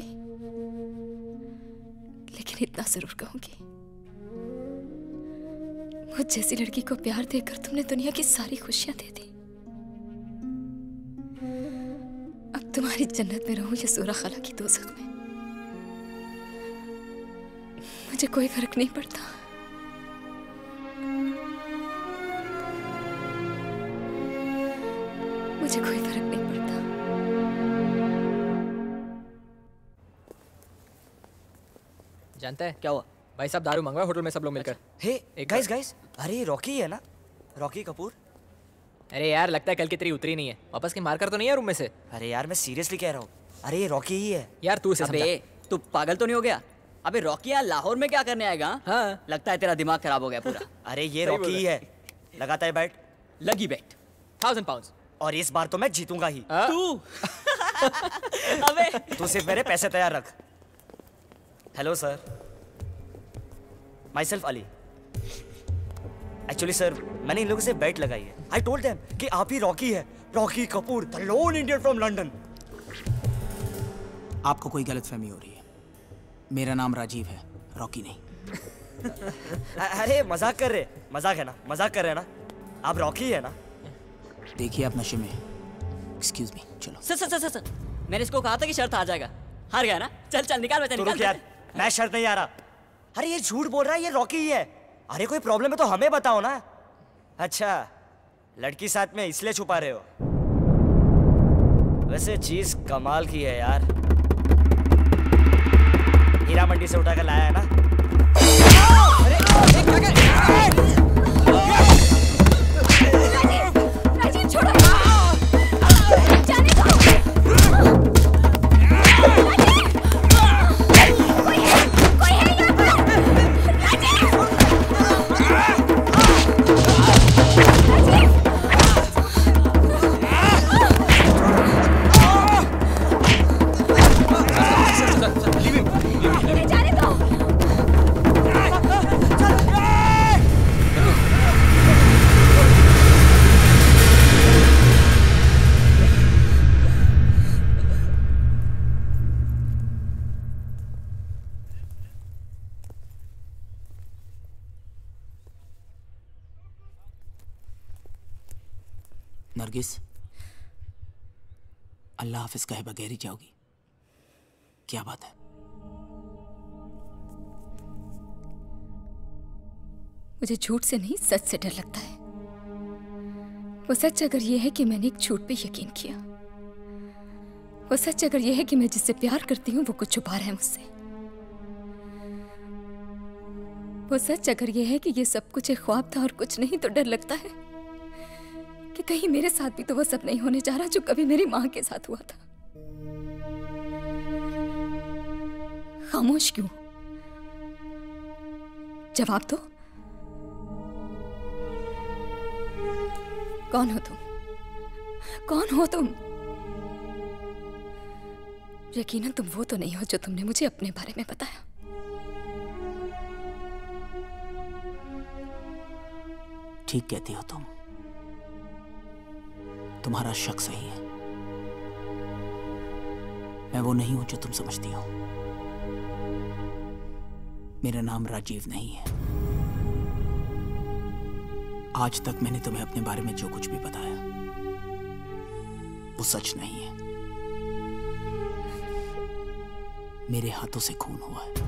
J: लेकिन इतना जरूर कहूंगी, मुझ जैसी लड़की को प्यार देकर तुमने दुनिया की सारी खुशियां दे दी। अब तुम्हारी जन्नत में रहूं या सूरा खाला की दोज़ख में, मुझे कोई फर्क नहीं पड़ता। मुझे कोई फर्क नहीं पड़ता।
Q: जानता है क्या हुआ? भाई साहब दारू मंगवा होटल में सब लोग मिलकर।
M: हे गाइस गाइस, अरे ये रॉकी है ना, रॉकी कपूर।
Q: अरे यार लगता है कल की तेरी उतरी नहीं है। वापस के मारकर तो नहीं है रूम में से?
R: अरे यार मैं सीरियसली कह रहा हूँ। अरे ये रॉकी ही है
Q: यार। तू इसे समझा।
S: तू पागल तो नहीं हो गया? अबे रॉकी यार लाहौर में क्या करने आएगा? हाँ लगता है तेरा दिमाग खराब हो गया पूरा।
R: अरे ये रॉकी ही है। लगाता है बैट?
S: लगी बैट
Q: 1000 पाउंड्स।
R: और इस बार तो मैं जीतूंगा ही।
S: तू अबे
R: तू सिर्फ मेरे पैसे तैयार रख। Hello sir, myself Ali. Actually sir मैंने इन लोगों से बेट लगाई है। आई टोल्ड देम कि आप ही रॉकी है, Rocky Kapoor, the lone Indian from London.
F: आपको कोई गलतफहमी हो रही है। मेरा नाम राजीव है, रॉकी नहीं।
R: अरे मजाक कर रहे, मजाक है ना, मजाक कर रहे हैं ना। आप रॉकी है ना?
F: देखिए आप नशे में। एक्सक्यूज मी, चलो।
S: सर मैंने इसको कहा था कि शर्त आ जाएगा। हार गया ना? चल चल निकाल बच्चा निकाल।
R: यार मैं शर्त नहीं आ रहा। अरे ये झूठ बोल रहा है, ये रॉकी ही है। अरे कोई प्रॉब्लम है तो हमें बताओ ना। अच्छा लड़की साथ में इसलिए छुपा रहे हो। वैसे चीज कमाल की है यार। हीरा मंडी से उठाकर लाया है ना?
L: राजीव छोड़ो, जाने दो। कोई है यहाँ पर? राजीव! इन्हें जाने दो।
F: नरगिस, अल्लाह हाफिज कहे बगैर ही जाओगी? क्या बात है?
J: मुझे झूठ से नहीं सच से डर लगता है। वो सच अगर ये है कि मैंने एक झूठ पे यकीन किया, वो सच अगर ये है कि मैं जिससे प्यार करती हूँ वो कुछ छुपा रहा है मुझसे, वो सच अगर ये है कि ये सब कुछ एक ख्वाब था और कुछ नहीं, तो डर लगता है कि कहीं मेरे साथ भी तो वो सब नहीं होने जा रहा जो कभी मेरी माँ के साथ हुआ था। खामोश क्यों? जवाब दो। कौन हो तुम? कौन हो तुम? यकीनन तुम वो तो नहीं हो जो तुमने मुझे अपने बारे में बताया।
F: ठीक कहती हो तुम। तुम्हारा शक सही है। मैं वो नहीं हूं जो तुम समझती हो। मेरा नाम राजीव नहीं है। आज तक मैंने तुम्हें अपने बारे में जो कुछ भी बताया वो सच नहीं है। मेरे हाथों से खून हुआ है।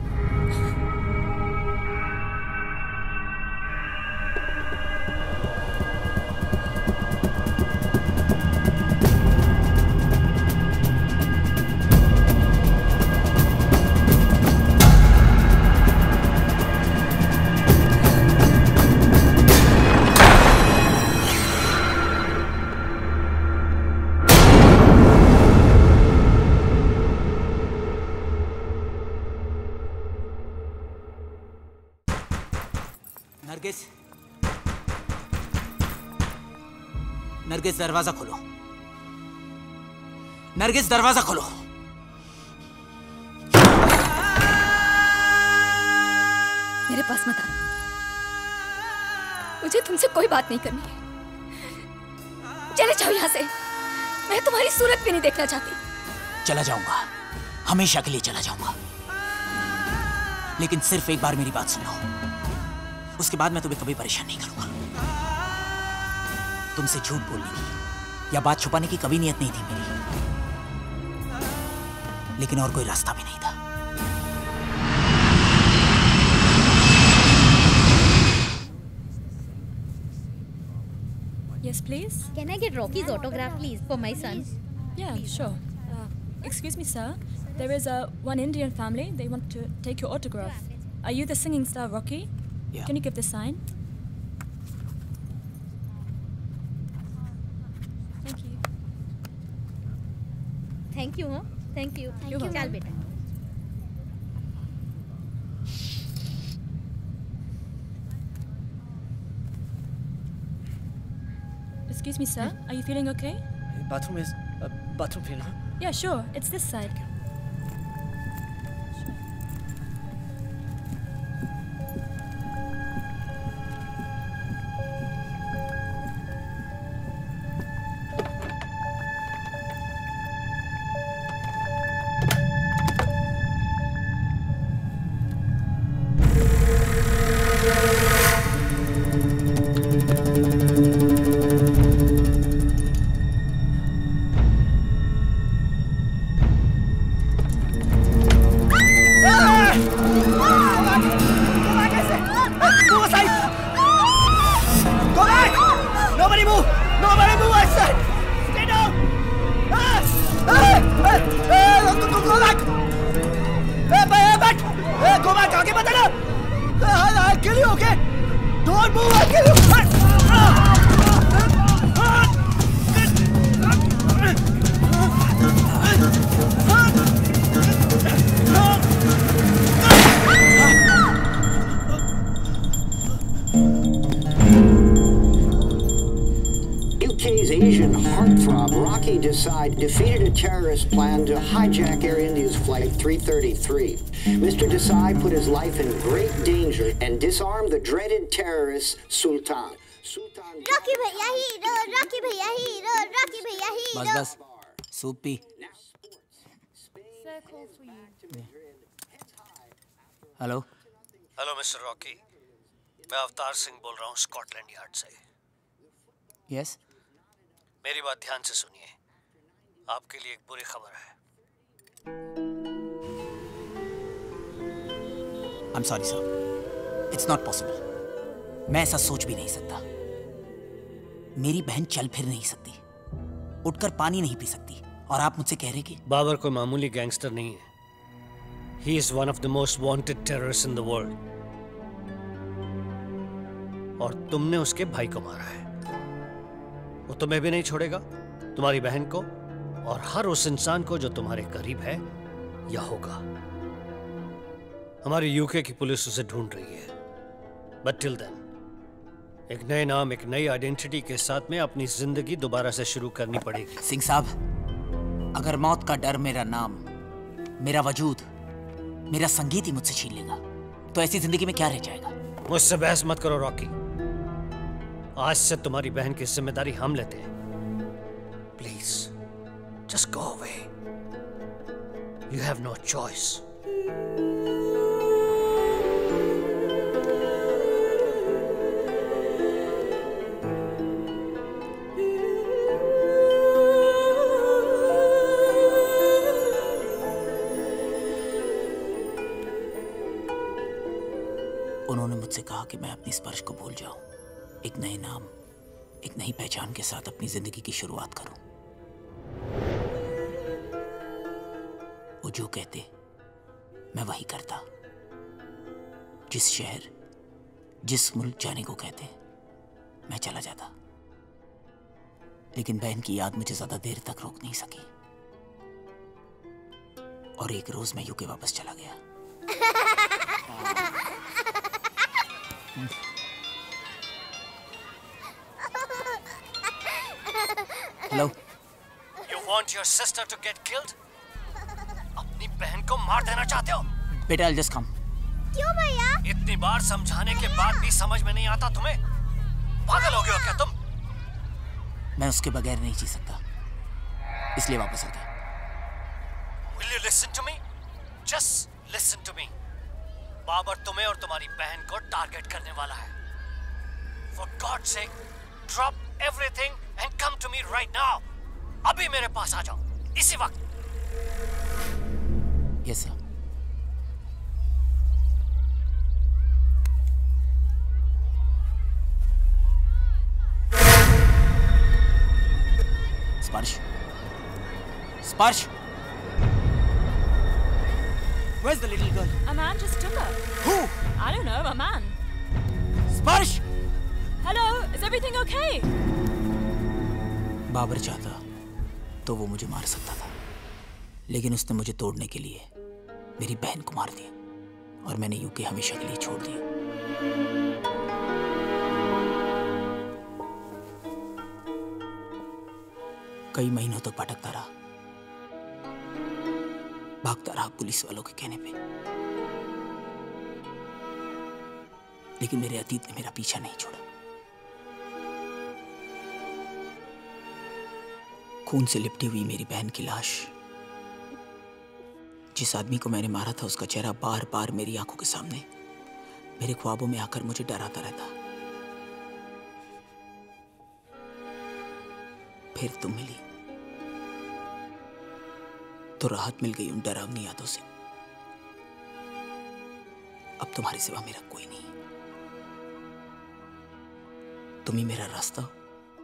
F: नरगिस दरवाजा खोलो। नरगिस दरवाजा खोलो।
J: मेरे पास मत आना। मुझे तुमसे कोई बात नहीं करनी है। चले जाओ यहाँ से। मैं तुम्हारी सूरत भी नहीं देखना चाहती।
F: चला जाऊंगा, हमेशा के लिए चला जाऊंगा। लेकिन सिर्फ एक बार मेरी बात सुन लो। उसके बाद मैं तुम्हें कभी परेशान नहीं करूंगा। तुमसे झूठ बोलने की या बात छुपाने की कभी नियत नहीं थी मेरी, लेकिन और कोई रास्ता भी नहीं था।
C: Yes, please.
T: Can I get Rocky's autograph, please, for my son?
C: Yeah, sure. Excuse me, sir. There is one Indian family. They want to take your autograph. Are you the singing star, Rocky?
F: Yeah.
C: Can you give the sign?
T: Thank you. हाँ thank you. चल बेटा।
C: Excuse me, sir. Are you feeling okay?
D: Bathroom is bathroom here, huh?
C: Yeah, sure. It's this side.
U: Defeated a terrorist plan to hijack Air India's Flight 333. Mr. Desai put his life in great danger and disarmed the dreaded terrorist Sultan.
I: Rocky भैया हीरो, Rocky भैया हीरो, Rocky भैया हीरो।
F: बस soup पी। Hello
D: hello mister Rocky, मैं अवतार सिंह बोल रहा हूँ स्कॉटलैंड यार्ड से।
F: यस
D: मेरी बात ध्यान से सुनिए, आपके लिए एक बुरी खबर है।
F: I'm sorry sir, it's not possible। मैं ऐसा सोच भी नहीं सकता। मेरी बहन चल फिर नहीं सकती, उठकर पानी नहीं पी सकती, और आप मुझसे कह रहे कि
D: बाबर कोई मामूली गैंगस्टर नहीं है। He is one of the most wanted terrorists in the world। और तुमने उसके भाई को मारा है। वो तुम्हें भी नहीं छोड़ेगा, तुम्हारी बहन को और हर उस इंसान को जो तुम्हारे करीब है या होगा। हमारी यूके की पुलिस उसे ढूंढ रही है, बट टिल देन एक नए नाम, एक नई आइडेंटिटी के साथ में अपनी जिंदगी दोबारा से शुरू करनी पड़ेगी।
F: सिंह साहब, अगर मौत का डर मेरा नाम, मेरा वजूद, मेरा संगीत ही मुझसे छीन लेगा, तो ऐसी जिंदगी में क्या रह जाएगा?
D: मुझसे बहस मत करो रॉकी। आज से तुम्हारी बहन की जिम्मेदारी हम लेते हैं। Please just go away. You have no choice.
F: उन्होंने मुझसे कहा कि मैं अपनी स्पर्श को भूल जाऊं, एक नए नाम, एक नई पहचान के साथ अपनी जिंदगी की शुरुआत करूं। वो जो कहते मैं वही करता। जिस शहर, जिस मुल्क जाने को कहते मैं चला जाता। लेकिन बहन की याद मुझे ज्यादा देर तक रोक नहीं सकी, और एक रोज मैं यूके वापस चला गया। Hello.
D: You want your sister to get killed? अपनी बहन को मार देना चाहते हो?
F: बेटा I'll just come।
I: क्यों भैया?
D: इतनी बार समझाने के बाद भी समझ में नहीं आता तुम्हें? पागल हो गए हो क्या तुम?
F: मैं उसके बगैर नहीं जी सकता, इसलिए वापस आ गया।
D: Will you listen to me? Just listen to me। Babar तुम्हें और तुम्हारी बहन को टारगेट करने वाला है। For God's sake, drop everything and come to me right now। अभी मेरे पास आ जाओ, इसी वक्त।
F: Yes sir। स्पर्श, स्पर्श। Where's the little girl?
C: A man just took her.
F: Who?
C: I don't know, a man.
F: स्पर्श।
C: Hello, is everything okay?
F: Babar चाहता तो वो मुझे मार सकता था, लेकिन उसने मुझे तोड़ने के लिए मेरी बहन को मार दिया और मैंने यूके हमेशा के लिए छोड़ दिया। कई महीनों तक भटकता रहा, भागता रहा पुलिस वालों के कहने पे, लेकिन मेरे अतीत ने मेरा पीछा नहीं छोड़ा। खून से लिपटी हुई मेरी बहन की लाश, जिस आदमी को मैंने मारा था, उसका चेहरा बार बार मेरी आंखों के सामने मेरे ख्वाबों में आकर मुझे डराता रहता। फिर तुम मिली तो राहत मिल गई उन डरावनी यादों से। अब तुम्हारे सिवा मेरा कोई नहीं। तुम ही मेरा रास्ता हो,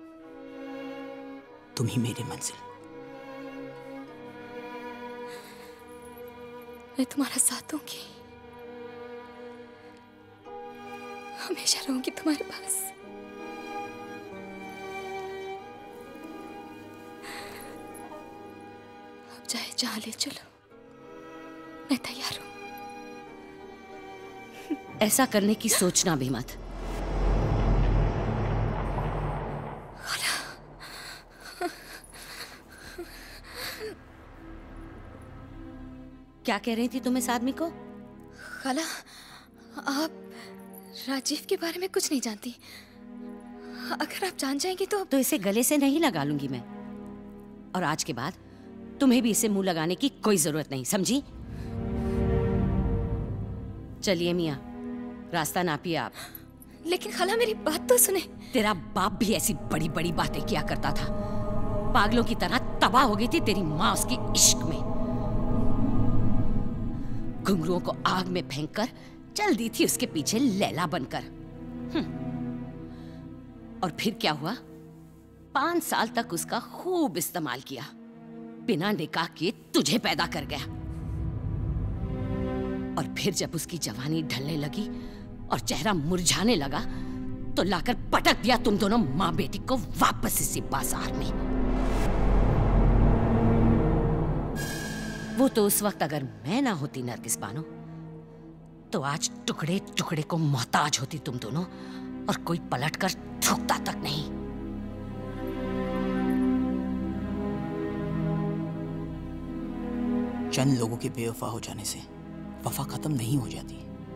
F: तुम ही मेरी मंजिल।
J: मैं तुम्हारा साथ दूंगी, हमेशा रहूंगी तुम्हारे पास। अब चाहे जहां ले चलो, मैं तैयार हूं।
K: ऐसा करने की सोचना भी मत। क्या कह रही थी तुम इस आदमी को?
J: खाला, आप राजीव के बारे में कुछ नहीं जानती। अगर आप जान जाएंगी तो
K: इसे गले से नहीं लगा लूंगी मैं, और आज के बाद तुम्हें भी इसे मुंह लगाने की कोई जरूरत नहीं, समझी? चलिए मियाँ, रास्ता नापिए आप।
J: लेकिन खाला मेरी बात तो सुने।
K: तेरा बाप भी ऐसी बड़ी बड़ी बातें किया करता था, पागलों की तरह तबाह हो गई थी तेरी माँ उसकी इश्क में। घुंघरुओं को आग में फेंककर चल दी थी उसके पीछे लैला बनकर। और फिर क्या हुआ? 5 साल तक उसका खूब इस्तेमाल किया, बिना निकाह किए तुझे पैदा कर गया। और फिर जब उसकी जवानी ढलने लगी और चेहरा मुरझाने लगा तो लाकर पटक दिया तुम दोनों माँ बेटी को वापस इसी बाजार में। वो तो उस वक्त अगर मैं ना होती नरगिस बानो, तो आज टुकड़े टुकड़े को मोहताज होती तुम दोनों, और कोई पलटकर थूकता तक नहीं।
F: चंद लोगों के बेवफा हो जाने से वफा खत्म नहीं हो जाती।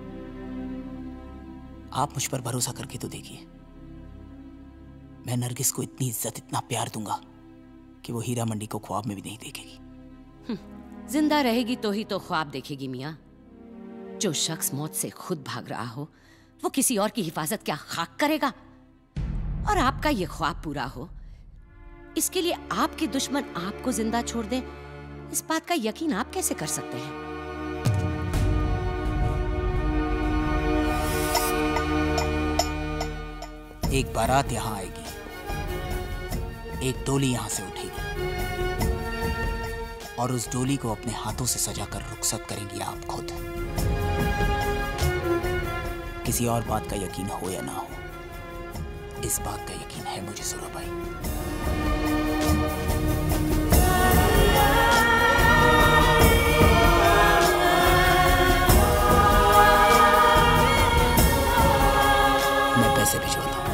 F: आप मुझ पर भरोसा करके तो देखिए, मैं नरगिस को इतनी इज्जत, इतना प्यार दूंगा कि वो हीरा मंडी को ख्वाब में भी नहीं देखेगी।
K: जिंदा रहेगी तो ही तो ख्वाब देखेगी मियाँ। जो शख्स मौत से खुद भाग रहा हो, वो किसी और की हिफाजत क्या खाक करेगा? और आपका ये ख्वाब पूरा हो, इसके लिए आपके दुश्मन आपको जिंदा छोड़ दें, इस बात का यकीन आप कैसे कर सकते हैं?
F: एक बारात यहाँ आएगी, एक डोली यहाँ से उठेगी, और उस डोली को अपने हाथों से सजाकर रुखसत करेंगी आप खुद। किसी और बात का यकीन हो या ना हो, इस बात का यकीन है मुझे सुरा भाई। मैं पैसे भिजवाता हूँ।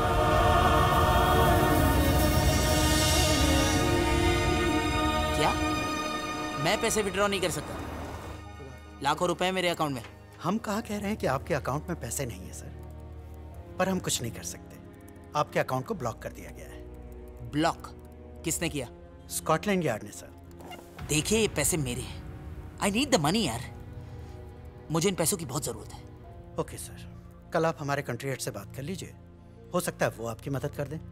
F: क्या? मैं पैसे विड्रॉ नहीं कर सकता? लाखों रुपए मेरे अकाउंट में।
A: हम कहाँ कह रहे हैं कि आपके अकाउंट में पैसे नहीं है सर, पर हम कुछ नहीं कर सकते। आपके अकाउंट को ब्लॉक कर दिया गया है।
F: ब्लॉक? किसने किया?
A: स्कॉटलैंड यार्ड ने सर।
F: देखिए, ये पैसे मेरे हैं। आई नीड द मनी यार, मुझे इन पैसों की बहुत जरूरत है।
A: ओके सर, कल आप हमारे कंट्री हेड से बात कर लीजिए, हो सकता है वो आपकी मदद कर दें।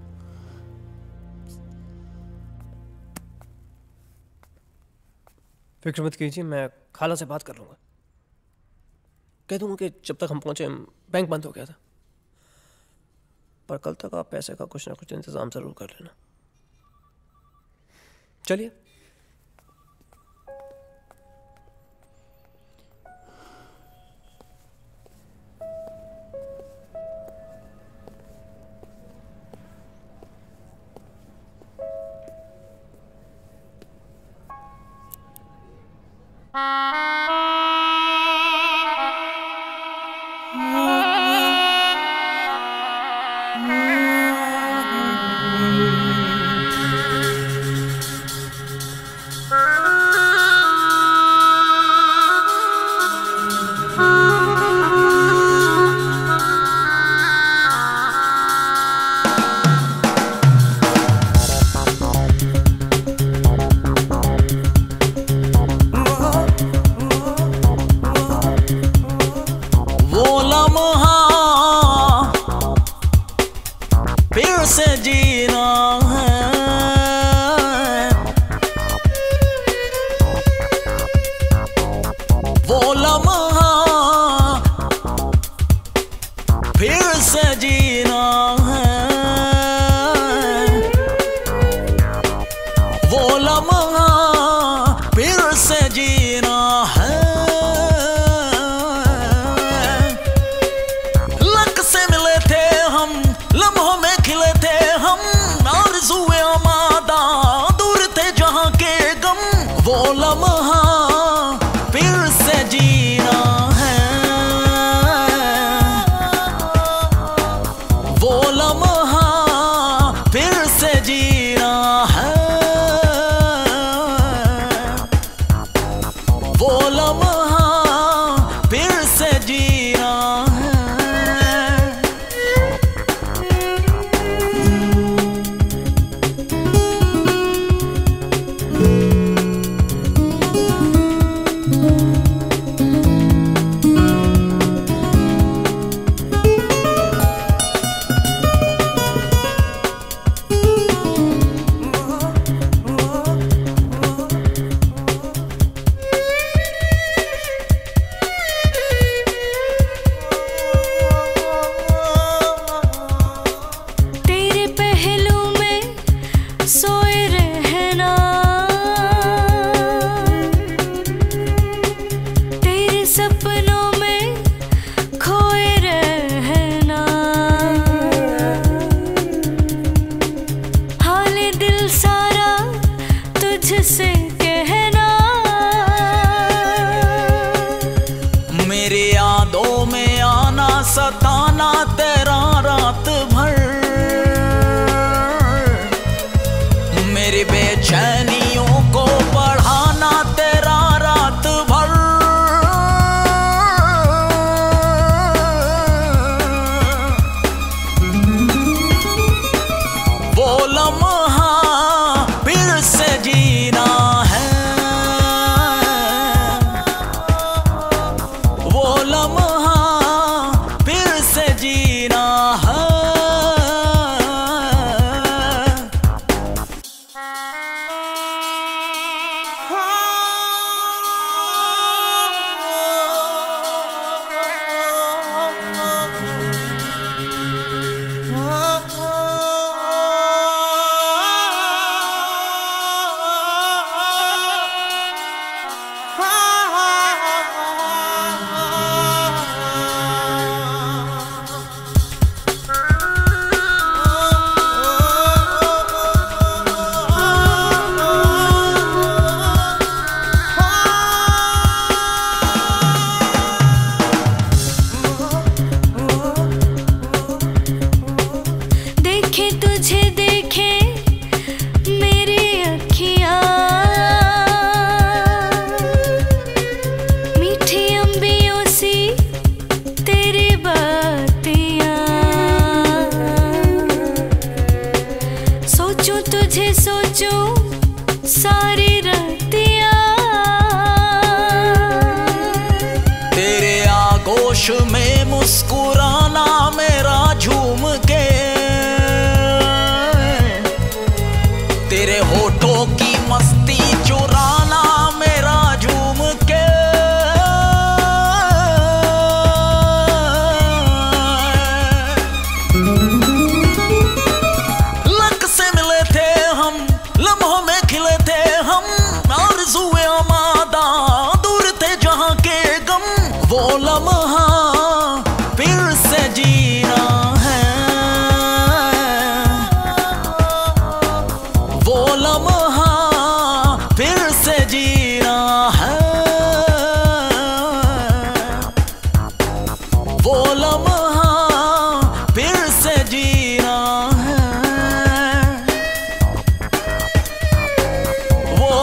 D: फिक्र मत कीजिए, मैं खाला से बात कर लूंगा। कह दूंगा कि जब तक हम पहुंचे बैंक बंद हो गया था, पर कल तक आप पैसे का कुछ ना कुछ इंतजाम जरूर कर लेना। चलिए।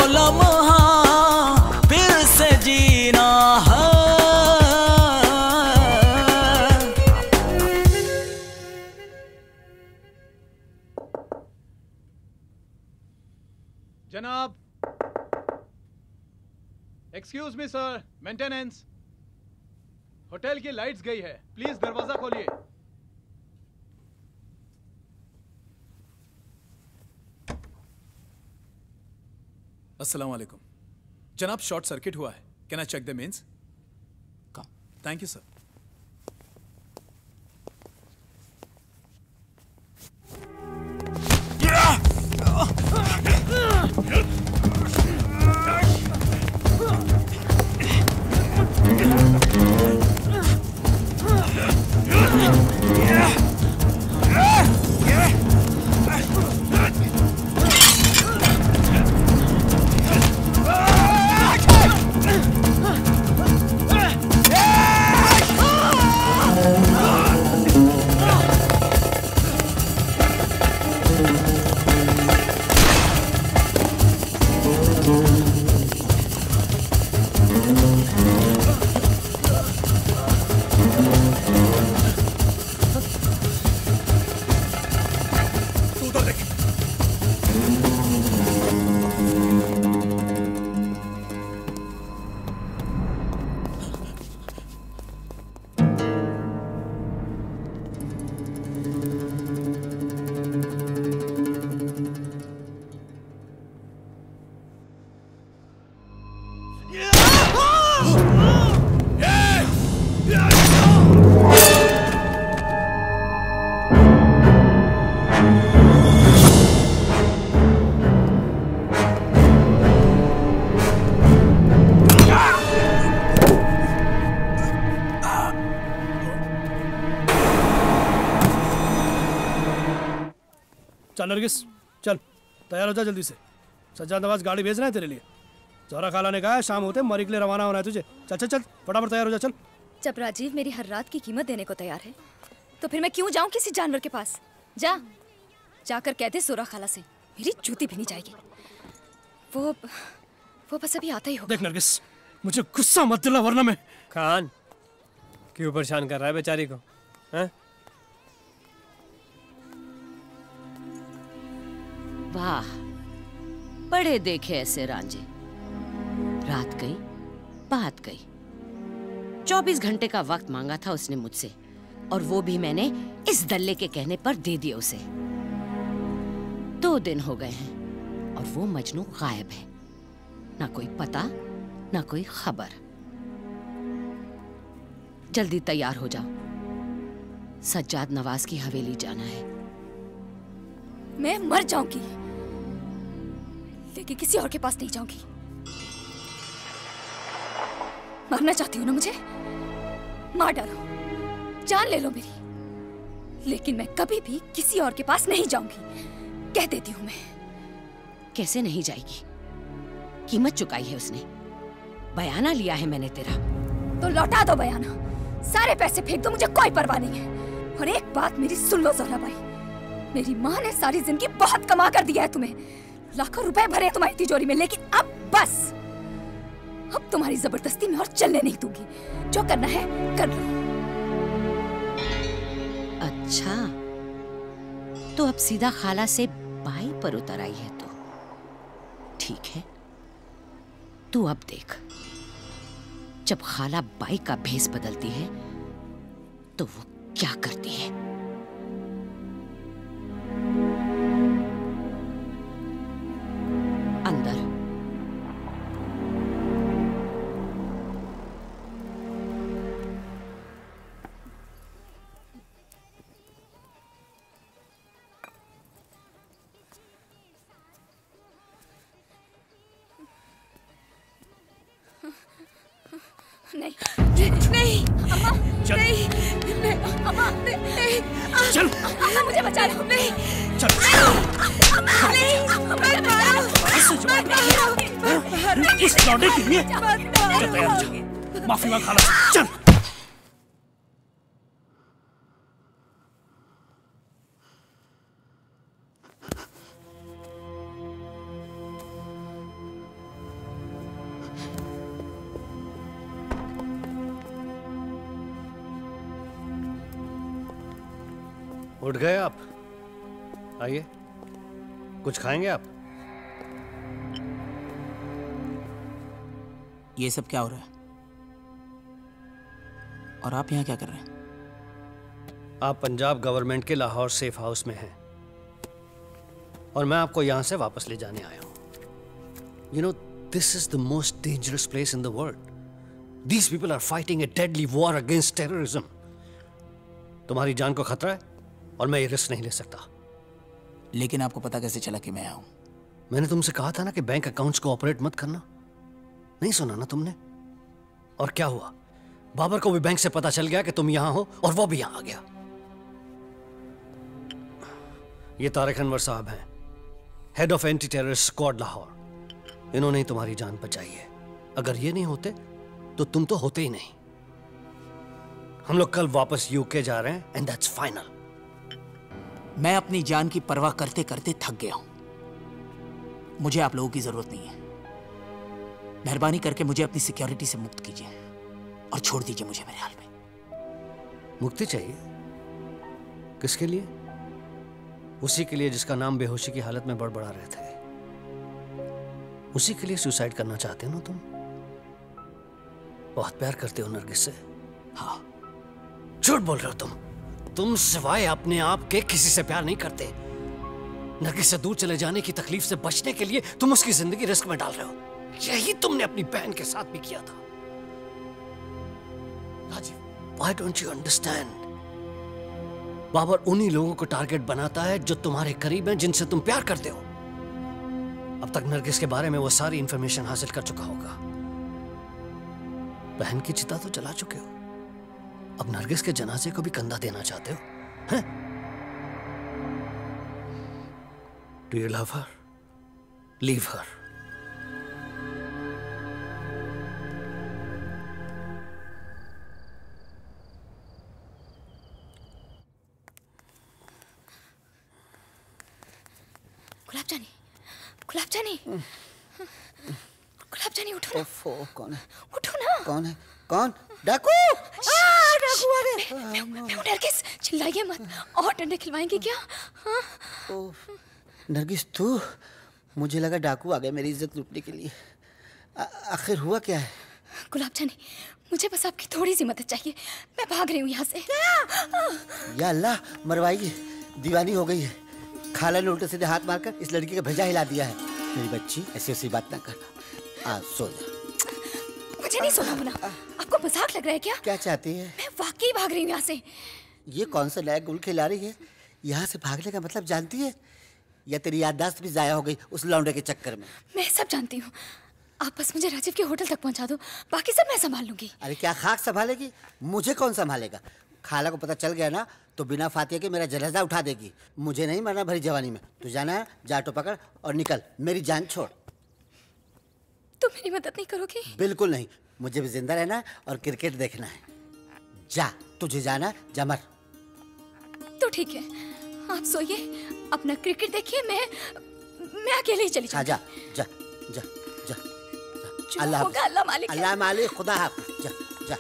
B: लम्हा फिर से जीना है।
E: जनाब, excuse me sir, maintenance. Hotel की लाइट्स गई है, प्लीज दरवाजा खोलिए। अस्सलाम वालेकुम जनाब, शॉर्ट सर्किट हुआ है। Can I check the mains? Thank you sir.
V: चल नरगिस, चल तैयार हो जा जल्दी से। सज्जाद नवाज गाड़ी भेज रहे हैं तेरे लिए। जौहरा खाला ने कहा है शाम होते मरी के लिए रवाना होना है तुझे। चल चल चल फटाफट तैयार हो जा, चल।
J: जब राजीव मेरी हर रात की कीमत देने को तैयार है तो फिर मैं क्यों जाऊं किसी जानवर के पास? जाकर कहते सोरा खाला से मेरी जूती भी नहीं जाएगी। वो बस अभी आता ही होगा।
V: देख नरगिस, मुझे गुस्सा मत दिला वरना मैं।
D: खान क्यों परेशान कर रहा है बेचारी को? हैं?
K: वाह, बड़े देखे ऐसे रांझे। रात गई बात गई। 24 घंटे का वक्त मांगा था उसने मुझसे, और वो भी मैंने इस दल्ले के कहने पर दे दिए उसे। 2 दिन हो गए हैं और वो मजनू गायब है। ना कोई पता ना कोई खबर। जल्दी तैयार हो जाओ, सज्जाद नवाज की हवेली जाना है।
J: मैं मर जाऊंगी लेकिन किसी और के पास नहीं जाऊंगी। मरना चाहती हो ना मुझे? मार डालो, जान ले लो मेरी, लेकिन मैं कभी भी किसी और के पास नहीं जाऊंगी। कह देती हूं मैं।
K: कैसे नहीं जाएगी? कीमत चुकाई है उसने। बयाना लिया है मैंने तेरा।
J: तो लौटा दो बयाना, सारे पैसे फेंक दो, मुझे कोई परवाह नहीं है। और एक बात मेरी सुन लो ज़हरा भाई, मेरी माँ ने सारी जिंदगी बहुत कमा कर दिया है तुम्हें। लाखों रुपए भरे हैं तुम्हारी तिजोरी में, लेकिन अब बस, अब तुम्हारी जबरदस्ती में और चलने नहीं दूंगी। जो करना है कर लो।
K: अच्छा, तो अब सीधा खाला से बाई पर उतर आई है तो ठीक है। तू अब देख, जब खाला बाई का भेस बदलती है तो वो क्या करती है। अंदर
J: नहीं नहीं अम्मा, नहीं नहीं अम्मा, नहीं
V: चल
J: अम्मा, मुझे बचा लो। नहीं
V: चल
J: अम्मा, नहीं मत मारो, मत मारो।
V: इस लौंडे के लिए चल तैयार हो जा। माफी मांग खाला से, चल।
G: उठ गए आप? आइए, कुछ खाएंगे आप?
F: ये सब क्या हो रहा है? और आप यहाँ क्या कर रहे हैं?
G: आप पंजाब गवर्नमेंट के लाहौर सेफ हाउस में हैं और मैं आपको यहाँ से वापस ले जाने आया हूँ। You know, this is the most dangerous place in the world. These people are fighting a deadly war against terrorism. तुम्हारी जान को खतरा है और मैं ये रिस्क नहीं ले सकता।
F: लेकिन आपको पता कैसे चला कि मैं आया हूँ?
G: मैंने तुमसे कहा था ना कि बैंक अकाउंट्स को ऑपरेट मत करना। नहीं सुना ना तुमने? और क्या हुआ? बाबर को भी बैंक से पता चल गया कि तुम यहां हो और वो भी यहां आ गया। ये तारिक अनवर साहब हैं, head of anti terrorist squad Lahore. इन्होंने ही तुम्हारी जान बचाई है। अगर ये नहीं होते तो तुम तो होते ही नहीं। हम लोग कल वापस यूके जा रहे हैं एंड दैट्स फाइनल।
F: मैं अपनी जान की परवाह करते करते थक गया हूं। मुझे आप लोगों की जरूरत नहीं है। मेहरबानी करके मुझे अपनी सिक्योरिटी से मुक्त कीजिए और छोड़ दीजिए मुझे मेरे हाल में।
G: मुक्ति चाहिए? किसके लिए? उसी के लिए जिसका नाम बेहोशी की हालत में बड़बड़ा रहे थे। उसी के लिए सुसाइड करना चाहते हो ना तुम? बहुत प्यार करते हो नरगिस से?
F: हाँ।
G: झूठ बोल रहे हो तुम सिवाय अपने आप के किसी से प्यार नहीं करते। नरगिस से दूर चले जाने की तकलीफ से बचने के लिए तुम उसकी जिंदगी रिस्क में डाल रहे हो। यही तुमने अपनी बहन के साथ भी किया था। Rajiv, why don't you understand? Babar उन्हीं लोगों को टारगेट बनाता है जो तुम्हारे करीब हैं, जिनसे तुम प्यार करते हो। अब तक नरगिस के बारे में वो सारी इंफॉर्मेशन हासिल कर चुका होगा। बहन की चिता तो जला चुके हो, अब नरगिस के जनाजे को भी कंधा देना चाहते हो, हैं? Do you love her? Leave her.
I: गुलाब जानी उठो ना।
P: ओफो, कौन है?
I: उठो ना।
P: कौन है? कौन? डाकू?
I: डाकू आ गए। मैं हूं नरगिस, चिल्लाइए मत। और डंडे खिलवाएंगे क्या? हाँ?
P: नरगिस तू? मुझे लगा डाकू आ गए मेरी इज्जत लूटने के लिए। आखिर हुआ क्या है?
I: गुलाब जानी, मुझे बस आपकी थोड़ी सी मदद चाहिए। मैं भाग रही हूँ यहाँ से।
P: या अल्लाह, मरवाइए, दीवानी हो गई है। खाला ने उल्टे सीधे हाथ मारकर इस लड़की का भेजा हिला दिया है। मेरी बच्ची, ऐसी ऐसी बात ना करना। सो जा।
I: मुझे नहीं सोना होना। आपको मजाक लग रहा है क्या?
P: क्या चाहती है?
I: मैं वाकई भाग रही हूँ यहाँ से।
P: ये कौन सा नया गुल खिला रही है? यहाँ से भागने का मतलब जानती है? या तेरी याददाश्त भी जाया हो गई उस लौंडे के चक्कर में?
I: मैं सब जानती हूँ। आप बस मुझे राजीव के होटल तक पहुँचा दो, बाकी सब मैं संभाल लूंगी।
P: अरे क्या खाक संभालेगी? मुझे कौन संभालेगा? खाला को पता चल गया ना तो बिना फातिया के मेरा जनाजा उठा देगी। मुझे नहीं मरना भरी जवानी में। तू जाना है, जा ऑटो पकड़ और निकल, मेरी जान छोड़।
I: तुम मेरी मदद नहीं करोगे?
P: बिल्कुल नहीं। मुझे भी जिंदा रहना है और क्रिकेट देखना है। जा, तुझे जाना है, जा मर।
I: तो ठीक है, आप सोइए, अपना क्रिकेट देखिए, मैं अकेले ही चली जाऊंगी।
P: जा जा जा जा, जा। अल्लाह
I: होगा अल्लाह मालिक।
P: अल्लाह मालिक, खुदा हाफिज। जा जा।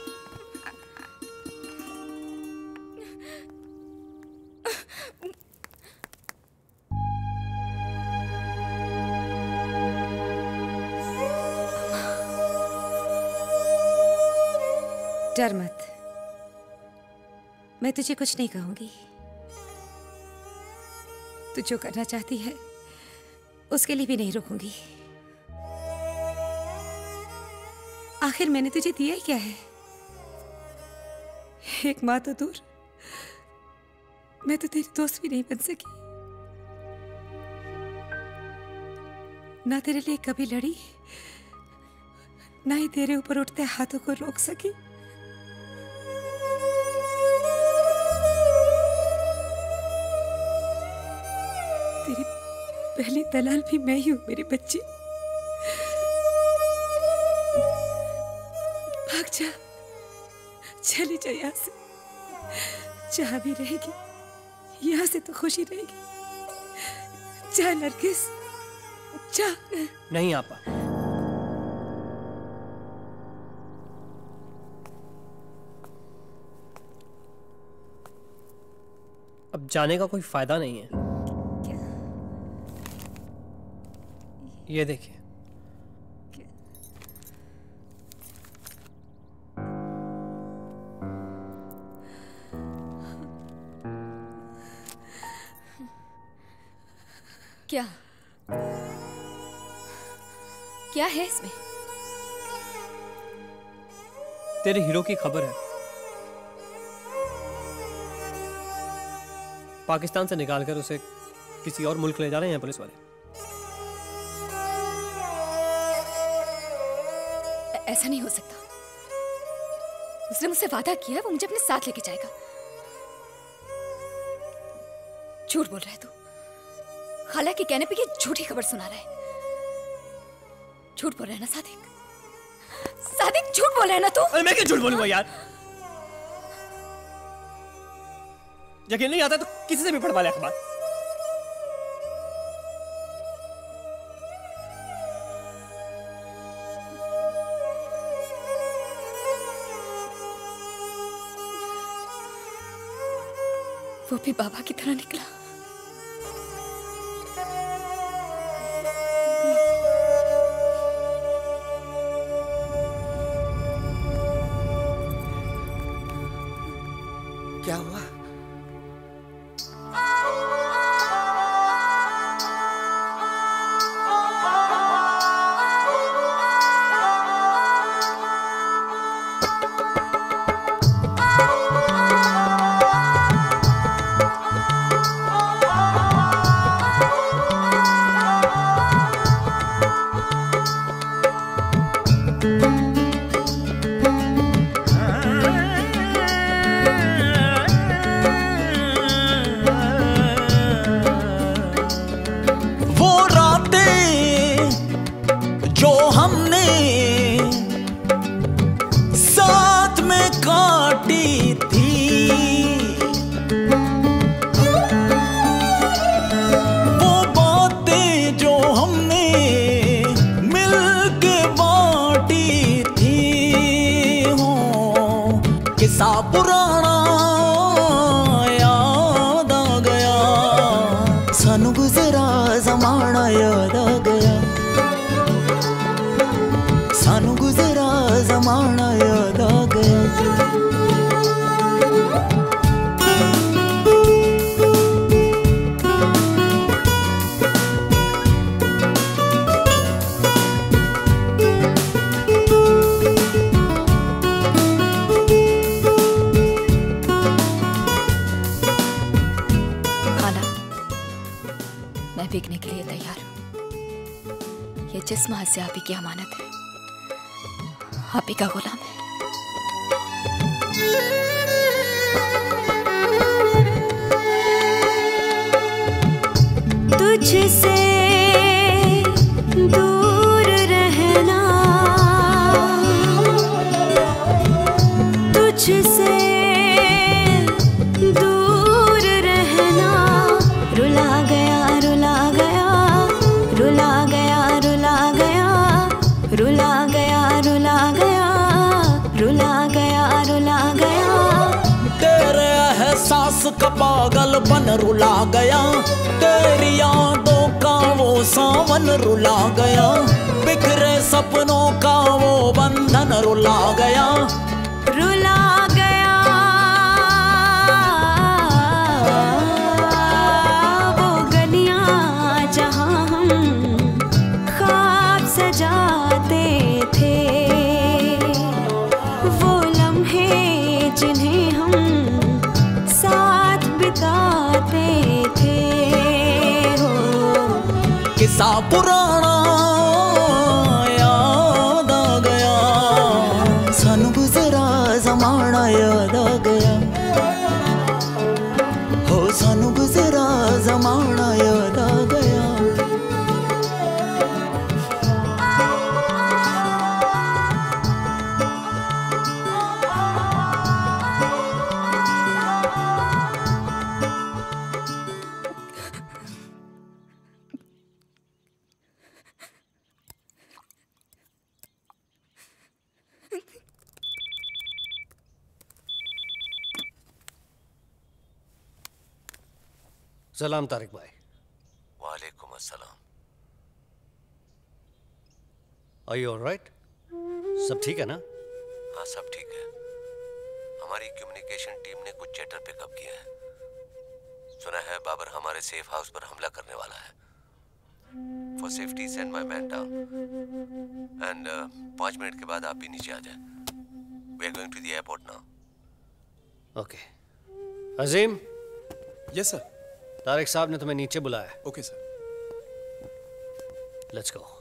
H: डर मत, मैं तुझे कुछ नहीं कहूंगी। तू जो करना चाहती है उसके लिए भी नहीं रोकूंगी। आखिर मैंने तुझे दिया ही क्या है? एक माँ तो दूर, मैं तो तेरी दोस्त भी नहीं बन सकी, ना तेरे लिए कभी लड़ी, ना ही तेरे ऊपर उठते हाथों को रोक सकी। तेरी पहली दलाल भी मैं ही हूं मेरी बच्ची। भाग जा, चली जा यहाँ से। जहाँ भी रहेगी यहाँ से तो खुशी रहेगी। जा नरगिस, जा।
G: नहीं आपा। अब अब जाने का कोई फायदा नहीं है। ये देखिए,
J: क्या क्या है इसमें?
G: तेरे हीरो की खबर है। पाकिस्तान से निकालकर उसे किसी और मुल्क ले जा रहे हैं पुलिस वाले।
J: ऐसा नहीं हो सकता। उसने मुझसे वादा किया है वो मुझे अपने साथ लेके जाएगा। झूठ बोल रहा है तू। खाला के कहने पे ये झूठी खबर सुना रहा है। झूठ बोल रहा है ना सादिक? सादिक झूठ बोल रहा है ना तू?
G: मैं क्यों झूठ बोलूंगा यार? यकीन नहीं आता तो किसी से भी पढ़वा ले अखबार।
J: वो भी बाबा की तरह निकला।
P: क्या हुआ?
B: पुराना याद आ गया, सानू गुजरा जमाना याद आ गया, सानू गुजरा जमाना याद आ गया।
J: बिकने के लिए तैयार हूं। ये जिस्म आज से आप ही की अमानत है, आप ही का गुलाम है।
L: तुझसे दूर रहना, तुझसे दूर रहना, रुला गया रुला गया रुला गया रुला गया रुला गया रुला गया रुला गया रुला गया।
B: तेरे एहसास का पागल बन रुला गया, तेरी यादों का वो सावन रुला गया, बिखरे सपनों का वो बंधन रुला गया,
L: रुला गया वो गलियां जहां हम ख्वाब सजाते थे, वो लम्हे जिन्हें हम साथ बिताते थे। हो
B: किस्सा पुराना याद आ गया, सानू गुजरा
G: सलाम तारिक भाई।
D: वालेकुम अस्सलाम।
G: Are you all right? सब ठीक है ना?
D: हाँ सब ठीक है। हमारी कम्युनिकेशन टीम ने कुछ चैटर पिकअप किया है। सुना है बाबर हमारे सेफ हाउस पर हमला करने वाला है। For safety, send my man down. And 5 minute के बाद आप भी नीचे आ जाएं। We are going to the airport now.
G: Okay. Azeem.
E: Yes sir.
G: Tariq साहब ने तुम्हें नीचे बुलाया है।
E: Okay sir.
G: Let's go.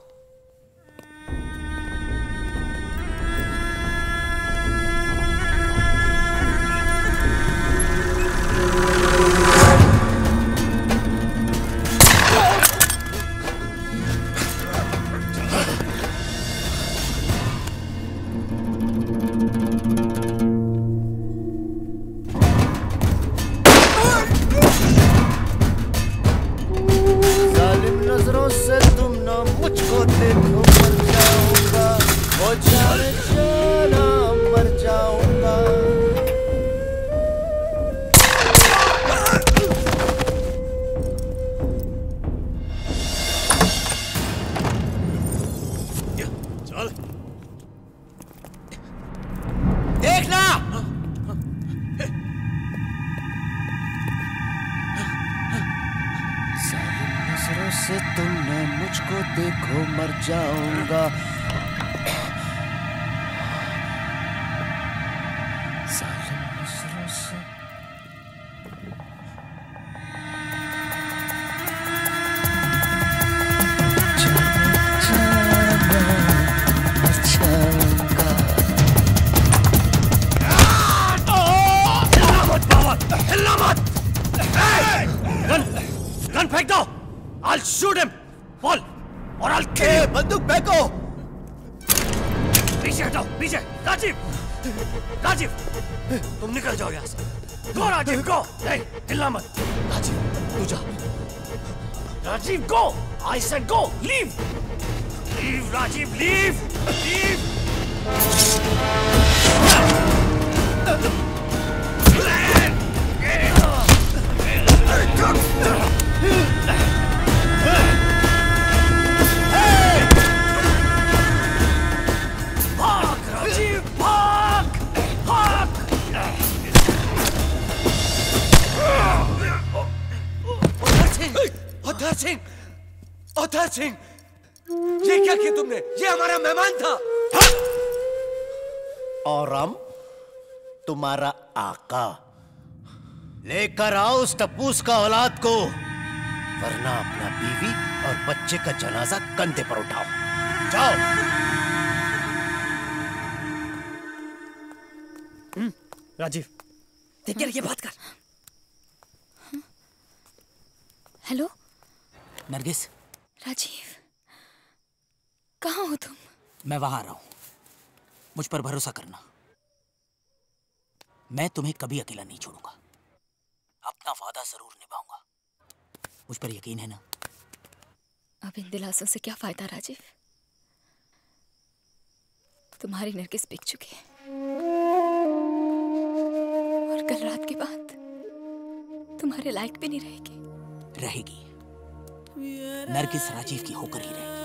N: तुम्हारा आका लेकर आओ उस टप्पूस का औलाद को, वरना अपना बीवी और बच्चे का जनाजा कंधे पर उठाओ। जाओ।
R: राजीव देख ये बात कर।
J: हेलो
F: नरगिस।
J: राजीव कहाँ हो तुम?
F: मैं वहां आ रहा हूं, मुझ पर भरोसा करना। मैं तुम्हें कभी अकेला नहीं छोड़ूंगा, अपना वादा जरूर निभाऊंगा। मुझ पर यकीन है ना?
J: अब इन दिलासों से क्या फायदा राजीव? तुम्हारी नरगिस बिक चुकी है और कल रात के बाद तुम्हारे लायक भी नहीं रहेगी।
F: रहेगी। नरगिस राजीव की होकर ही रहेगी,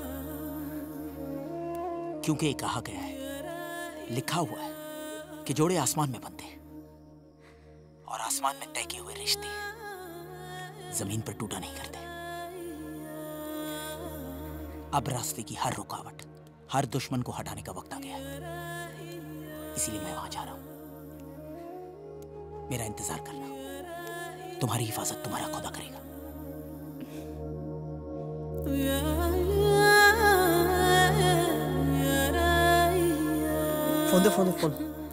F: क्योंकि ये कहा गया है, लिखा हुआ है कि जोड़े आसमान में बनते हैं और आसमान में तय किए हुए रिश्ते जमीन पर टूटा नहीं करते। अब रास्ते की हर रुकावट, हर दुश्मन को हटाने का वक्त आ गया है, इसीलिए मैं वहां जा रहा हूं। मेरा इंतजार करना, तुम्हारी हिफाजत तुम्हारा खुदा करेगा।
R: फोन चल।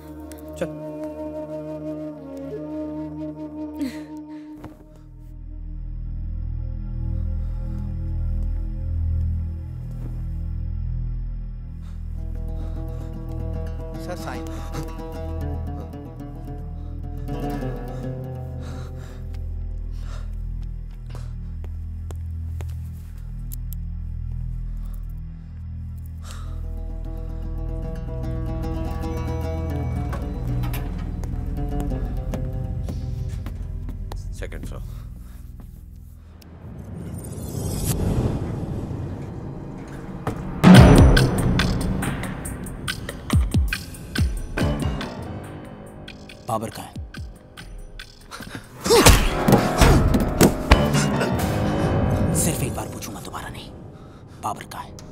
A: Sir sign.
D: Second floor.
F: Babar कहाँ है? सिर्फ एक बार पूछूंगा, दोबारा नहीं। बाबर कहाँ है?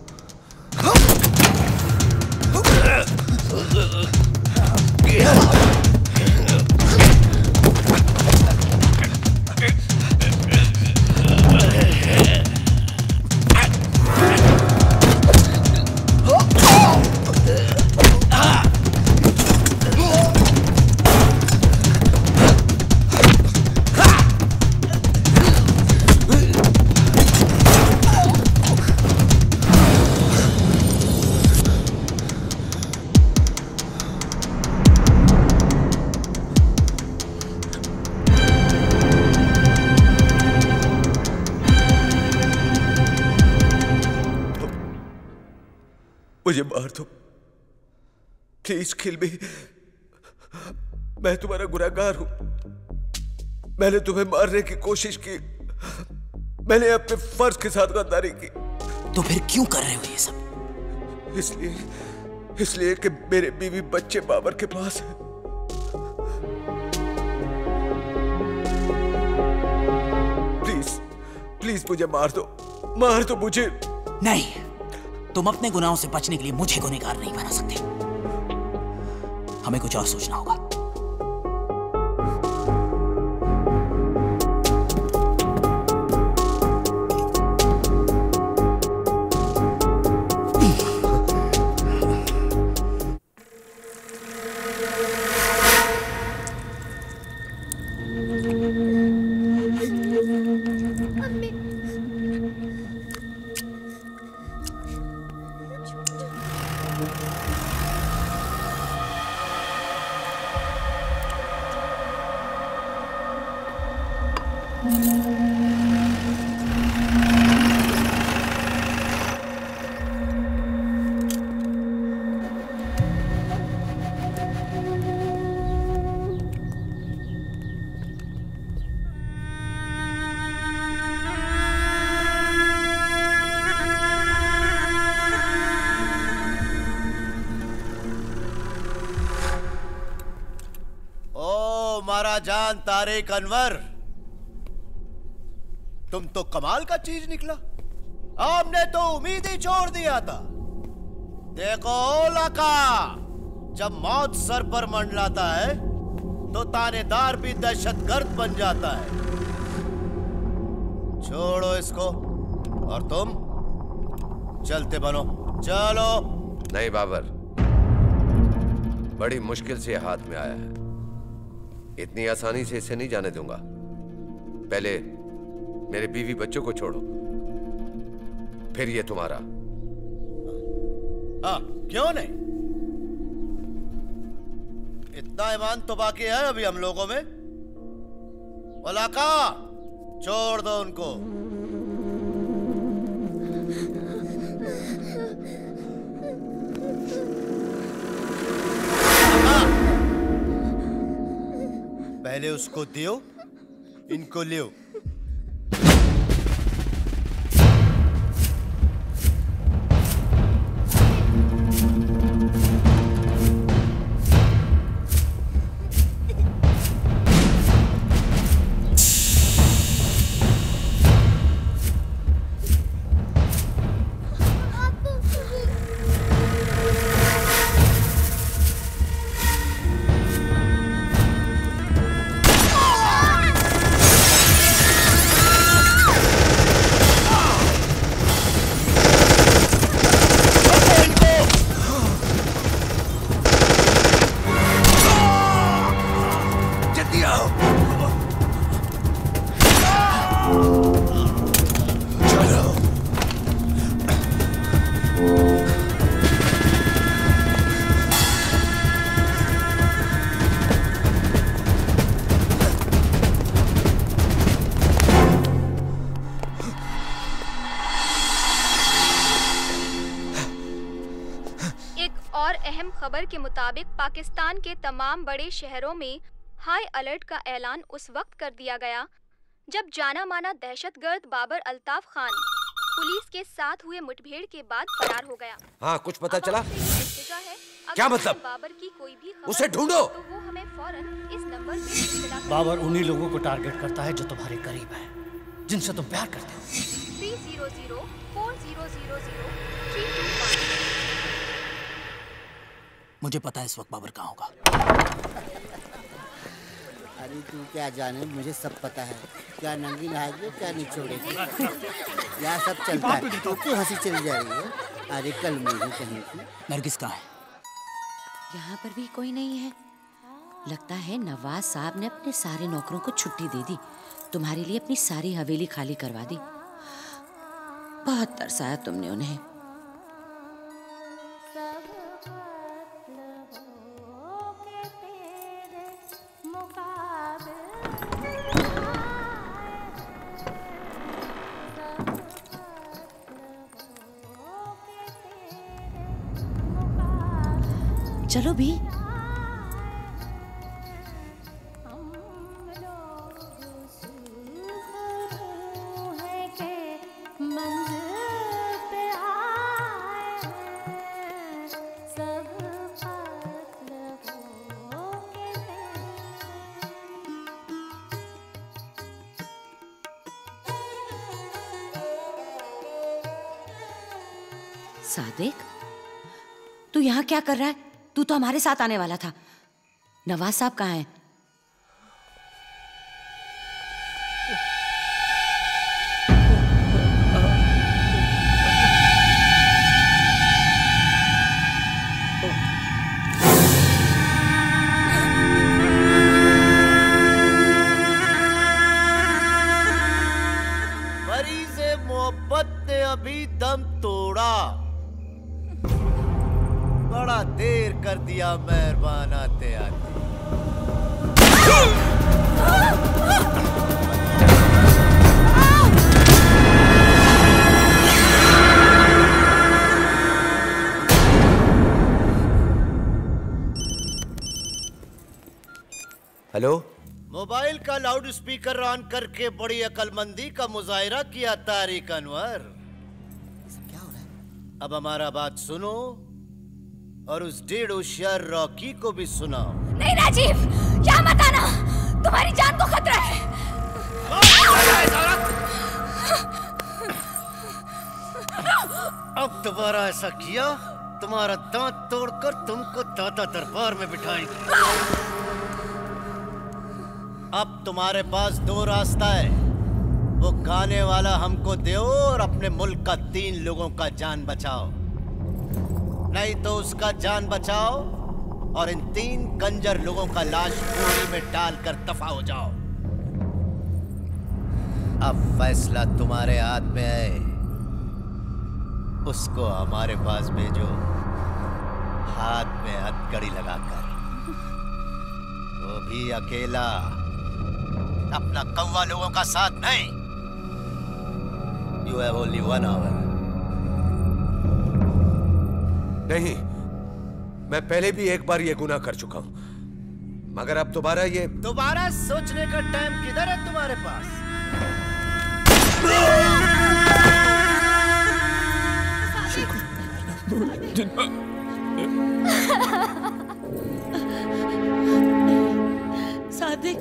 M: मुझे मार दो प्लीज, किल मी। मैं तुम्हारा गुनहगार हूं। मैंने तुम्हें मारने की कोशिश की। मैंने अपने फर्ज के साथ गद्दारी की।
F: तो फिर क्यों कर रहे हो ये सब?
M: इसलिए कि मेरे बीवी बच्चे बाबर के पास है। प्लीज मुझे मार दो मुझे।
F: नहीं, तुम अपने गुनाहों से बचने के लिए मुझे गुनहगार नहीं बना सकते। हमें कुछ और सोचना होगा।
N: जान तारिक अनवर, तुम तो कमाल का चीज निकला। हमने तो उम्मीद ही छोड़ दिया था। देखो लका, जब मौत सर पर मंडलाता है तो तानेदार भी दहशतगर्द बन जाता है। छोड़ो इसको और तुम चलते बनो। चलो।
O: नहीं बाबर, बड़ी मुश्किल से हाथ में आया है। इतनी आसानी से इसे नहीं जाने दूंगा। पहले मेरे बीवी बच्चों को छोड़ो, फिर ये तुम्हारा।
N: हाँ, क्यों नहीं? इतना ईमान तो बाकी है अभी हम लोगों में। वलाका, छोड़ दो उनको। पहले उसको दियो, इनको लियो।
W: खबर के मुताबिक पाकिस्तान के तमाम बड़े शहरों में हाई अलर्ट का ऐलान उस वक्त कर दिया गया जब जाना माना दहशतगर्द बाबर अल्ताफ खान पुलिस के साथ हुए मुठभेड़ के बाद फरार हो गया।
O: हाँ, कुछ पता चला?
W: है
O: क्या मतलब?
W: बाबर की कोई भी खबर
O: उसे ढूंढो।
W: तो वो हमें फौरन इस नंबर पे इत्तला करें।
G: बाबर उन्हीं लोगों को टारगेट करता है जो तुम्हारे करीब है, जिनसे तुम प्यार करते हो।
W: 300-4000-321।
F: मुझे पता है इस वक्त बाबर कहाँ होगा।
P: अरे तू क्या जाने, मुझे सब पता है। क्या नंगी नहाएगी क्या निचोड़ेगी, यहाँ सब चलता है। तो क्यों हंसी चली जा रही है? अरे कल मुझे कहीं की।
F: नरगिस कहाँ है?
K: यहाँ पर भी कोई नहीं है। लगता है नवाज साहब ने अपने सारे नौकरों को छुट्टी दे दी, तुम्हारे लिए अपनी सारी हवेली खाली करवा दी। बहुत तरसाया तुमने उन्हें। चलो भी। सादिक, तू यहाँ क्या कर रहा है? तू तो हमारे साथ आने वाला था। नवाज साहब कहाँ हैं?
N: मरीज़े मोहब्बत ने अभी दम तोड़ा, बड़ा देर कर दिया मेहरबान आते आते।
O: हेलो,
N: मोबाइल का लाउड स्पीकर ऑन करके बड़ी अकलमंदी का मुजाहिरा किया तारिक अनवर।
P: क्या हो रहा है?
N: अब हमारा बात सुनो और उस डेढ़ होशियार रॉकी को भी सुनाओ।
L: नहीं राजीव, यहाँ मत आना, तुम्हारी जान को खतरा है।
N: अब दोबारा ऐसा किया, तुम्हारा दांत तोड़कर तुमको दादा दरबार में बिठाएंगे। अब तुम्हारे पास दो रास्ता है, वो गाने वाला हमको दो और अपने मुल्क का 3 लोगों का जान बचाओ, नहीं तो उसका जान बचाओ और इन 3 कंजर लोगों का लाश बोरी में डालकर दफा हो जाओ। अब फैसला तुम्हारे हाथ में है, उसको हमारे पास भेजो, हाथ में हथकड़ी लगाकर, वो भी अकेला, अपना कौवा लोगों का साथ नहीं। You have only 1 hour.
O: नहीं, मैं पहले भी एक बार ये गुनाह कर चुका हूं, मगर अब दोबारा
N: सोचने का टाइम किधर है तुम्हारे पास?
K: सादिक,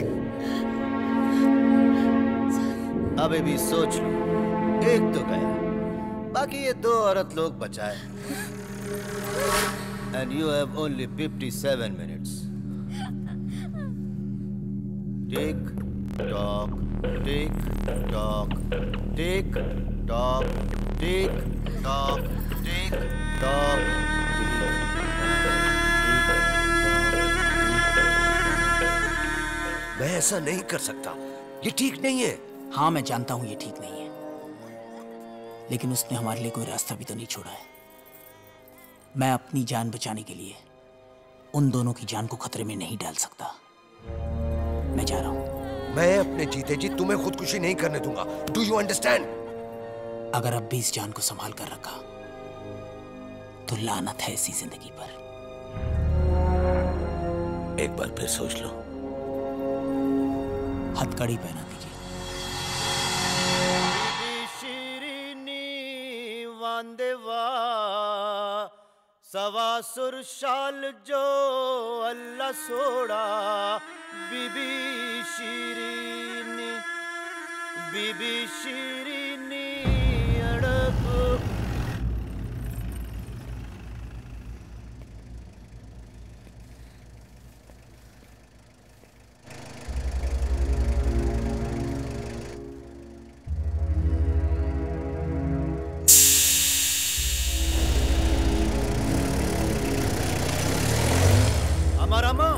N: अभी भी सोच लो, एक तो गया, बाकी ये 2 औरत लोग बचाए। And you have only 57 minutes. Tick tock, tick tock, tick tock, tick tock, tick tock.
O: मैं ऐसा नहीं कर सकता, ये ठीक नहीं है।
F: हाँ मैं जानता हूं ये ठीक नहीं है, लेकिन उसने हमारे लिए कोई रास्ता भी तो नहीं छोड़ा है। मैं अपनी जान बचाने के लिए उन दोनों की जान को खतरे में नहीं डाल सकता। मैं जा रहा हूं।
O: मैं अपने जीते जी तुम्हें खुदकुशी नहीं करने दूंगा। Do you understand?
F: अगर अब भी इस जान को संभाल कर रखा तो लानत है इसी जिंदगी पर।
O: एक बार फिर सोच लो।
F: हथकड़ी पहना दीजिए।
N: वांदेवा सवा सुर शाल जो अल्लाह सोड़ा बीबी शीरीनी अड़क। हमारा माँ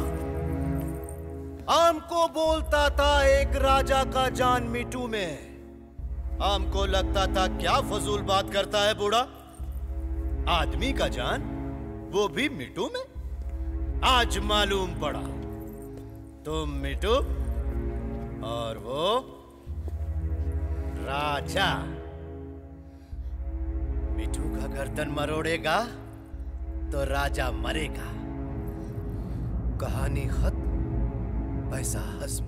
N: आम को बोलता था एक राजा का जान मिट्टू में। आम को लगता था क्या फजूल बात करता है बूढ़ा, आदमी का जान वो भी मिट्टू में। आज मालूम पड़ा तुम मिट्टू और वो राजा। मिट्टू का गर्दन मरोड़ेगा तो राजा मरेगा। कहानी खत्म, पैसा हस्म।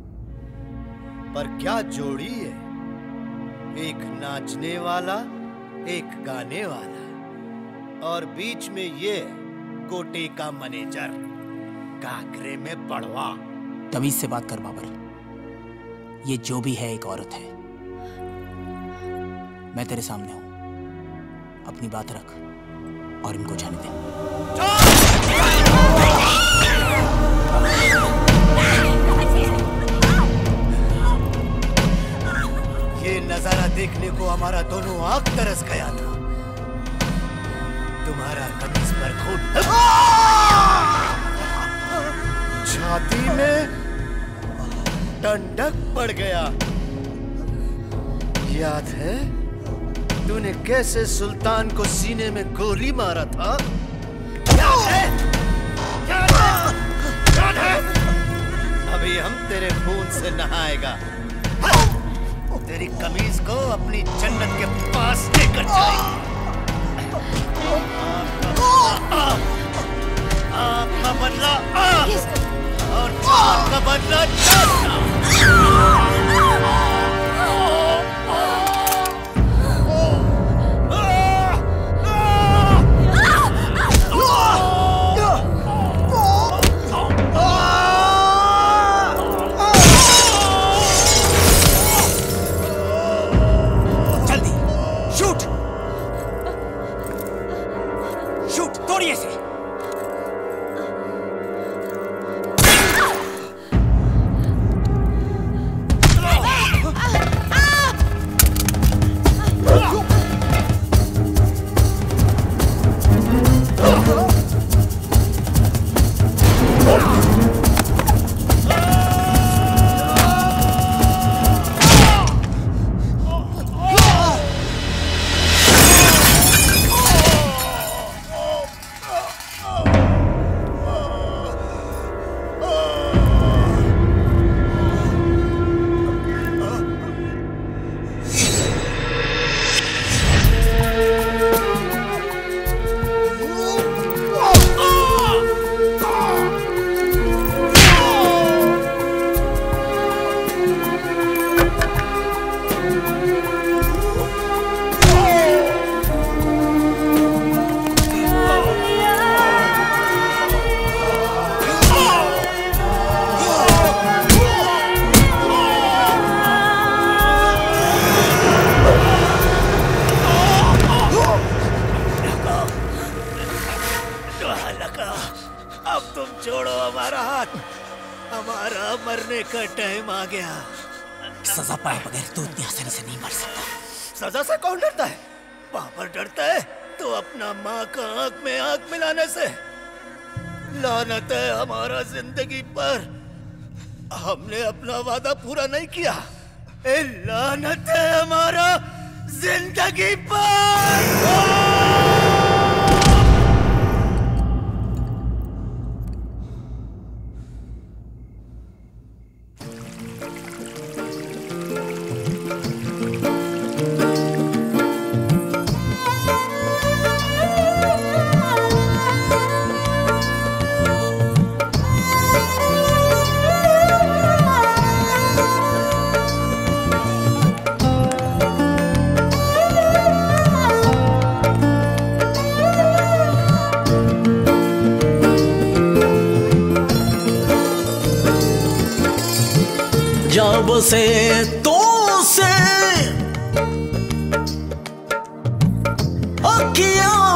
N: पर क्या जोड़ी है, एक नाचने वाला एक गाने वाला और बीच में ये कोटे का मैनेजर काकरे में बड़वा।
F: तमीज से बात कर बाबर, ये जो भी है एक औरत है। मैं तेरे सामने हूं, अपनी बात रख और इनको जाने दे।
N: ये नजारा देखने को हमारा दोनों आंख तरस गया था। तुम्हारा कमीज पर खून, छाती में ठंडक पड़ गया। याद है तूने कैसे सुल्तान को सीने में गोली मारा था? याद है? याद है? अभी हम तेरे खून से नहाएगा। तेरी कमीज को अपनी जन्नत के पास लेकर जाएंगे। आपका बदला और जान का बदला
F: तोड़िए से। सजा पाए बगैर तो इतनी आसानी से नहीं मर सकता।
N: सजा से कौन डरता है? बाबर डरता है तो अपना माँ का आंख में आंख मिलाने से। लानत है हमारा जिंदगी पर, हमने अपना वादा पूरा नहीं किया। लानत है हमारा जिंदगी पर।
B: जब से तुमसे अखियां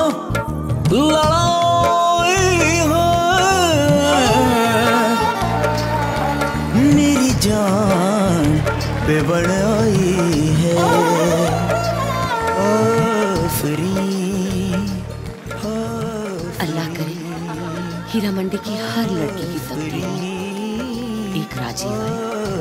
B: लड़ाई है, मेरी जान पे बड़ाई है
K: अल्लाह करे हीरा मंडी की हर लड़की की तकदीर एक राजी है।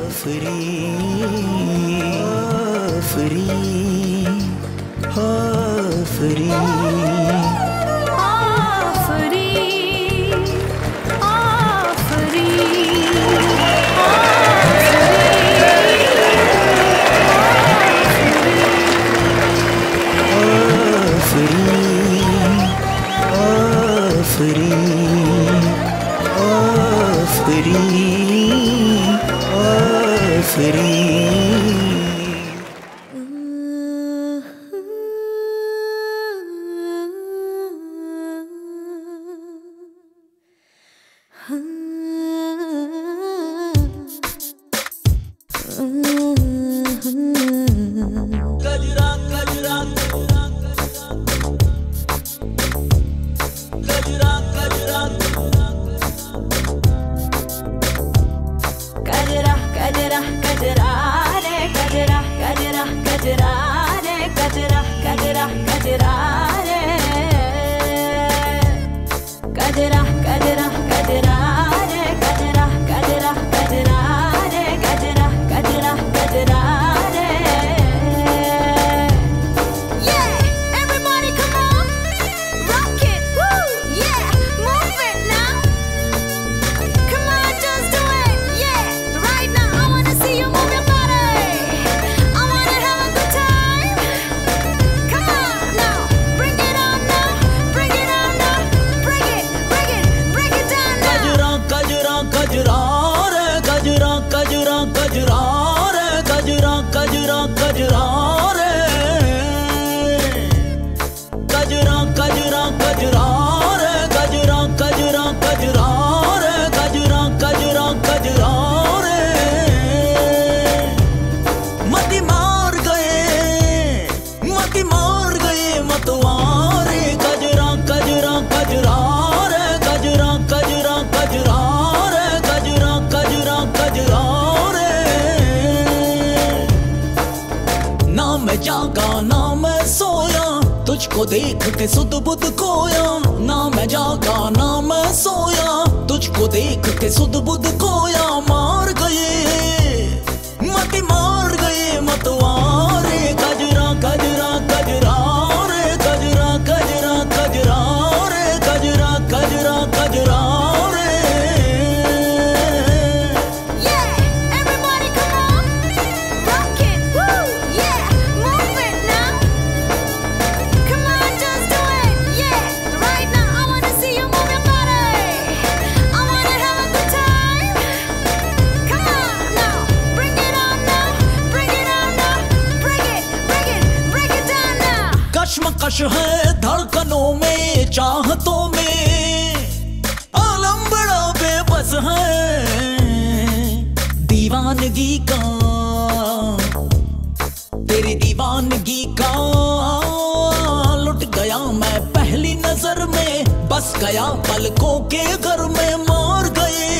B: तुझको देख के सुध बुध खोया, ना मैं जागा ना मैं सोया, तुझको देख के सुध बुध खोया। मार गए मत मार गए मतवारे, कजरा कजरा कजरा रे, कजरा कजरा कजरा रे, कजरा कजरा कजरा रे। कश्मकश है धड़कनों में, चाहतों में, आलम बड़ा बेबस है। दीवानगी का तेरी दीवानगी का लुट गया मैं पहली नजर में, बस गया पलकों के घर में। मार गए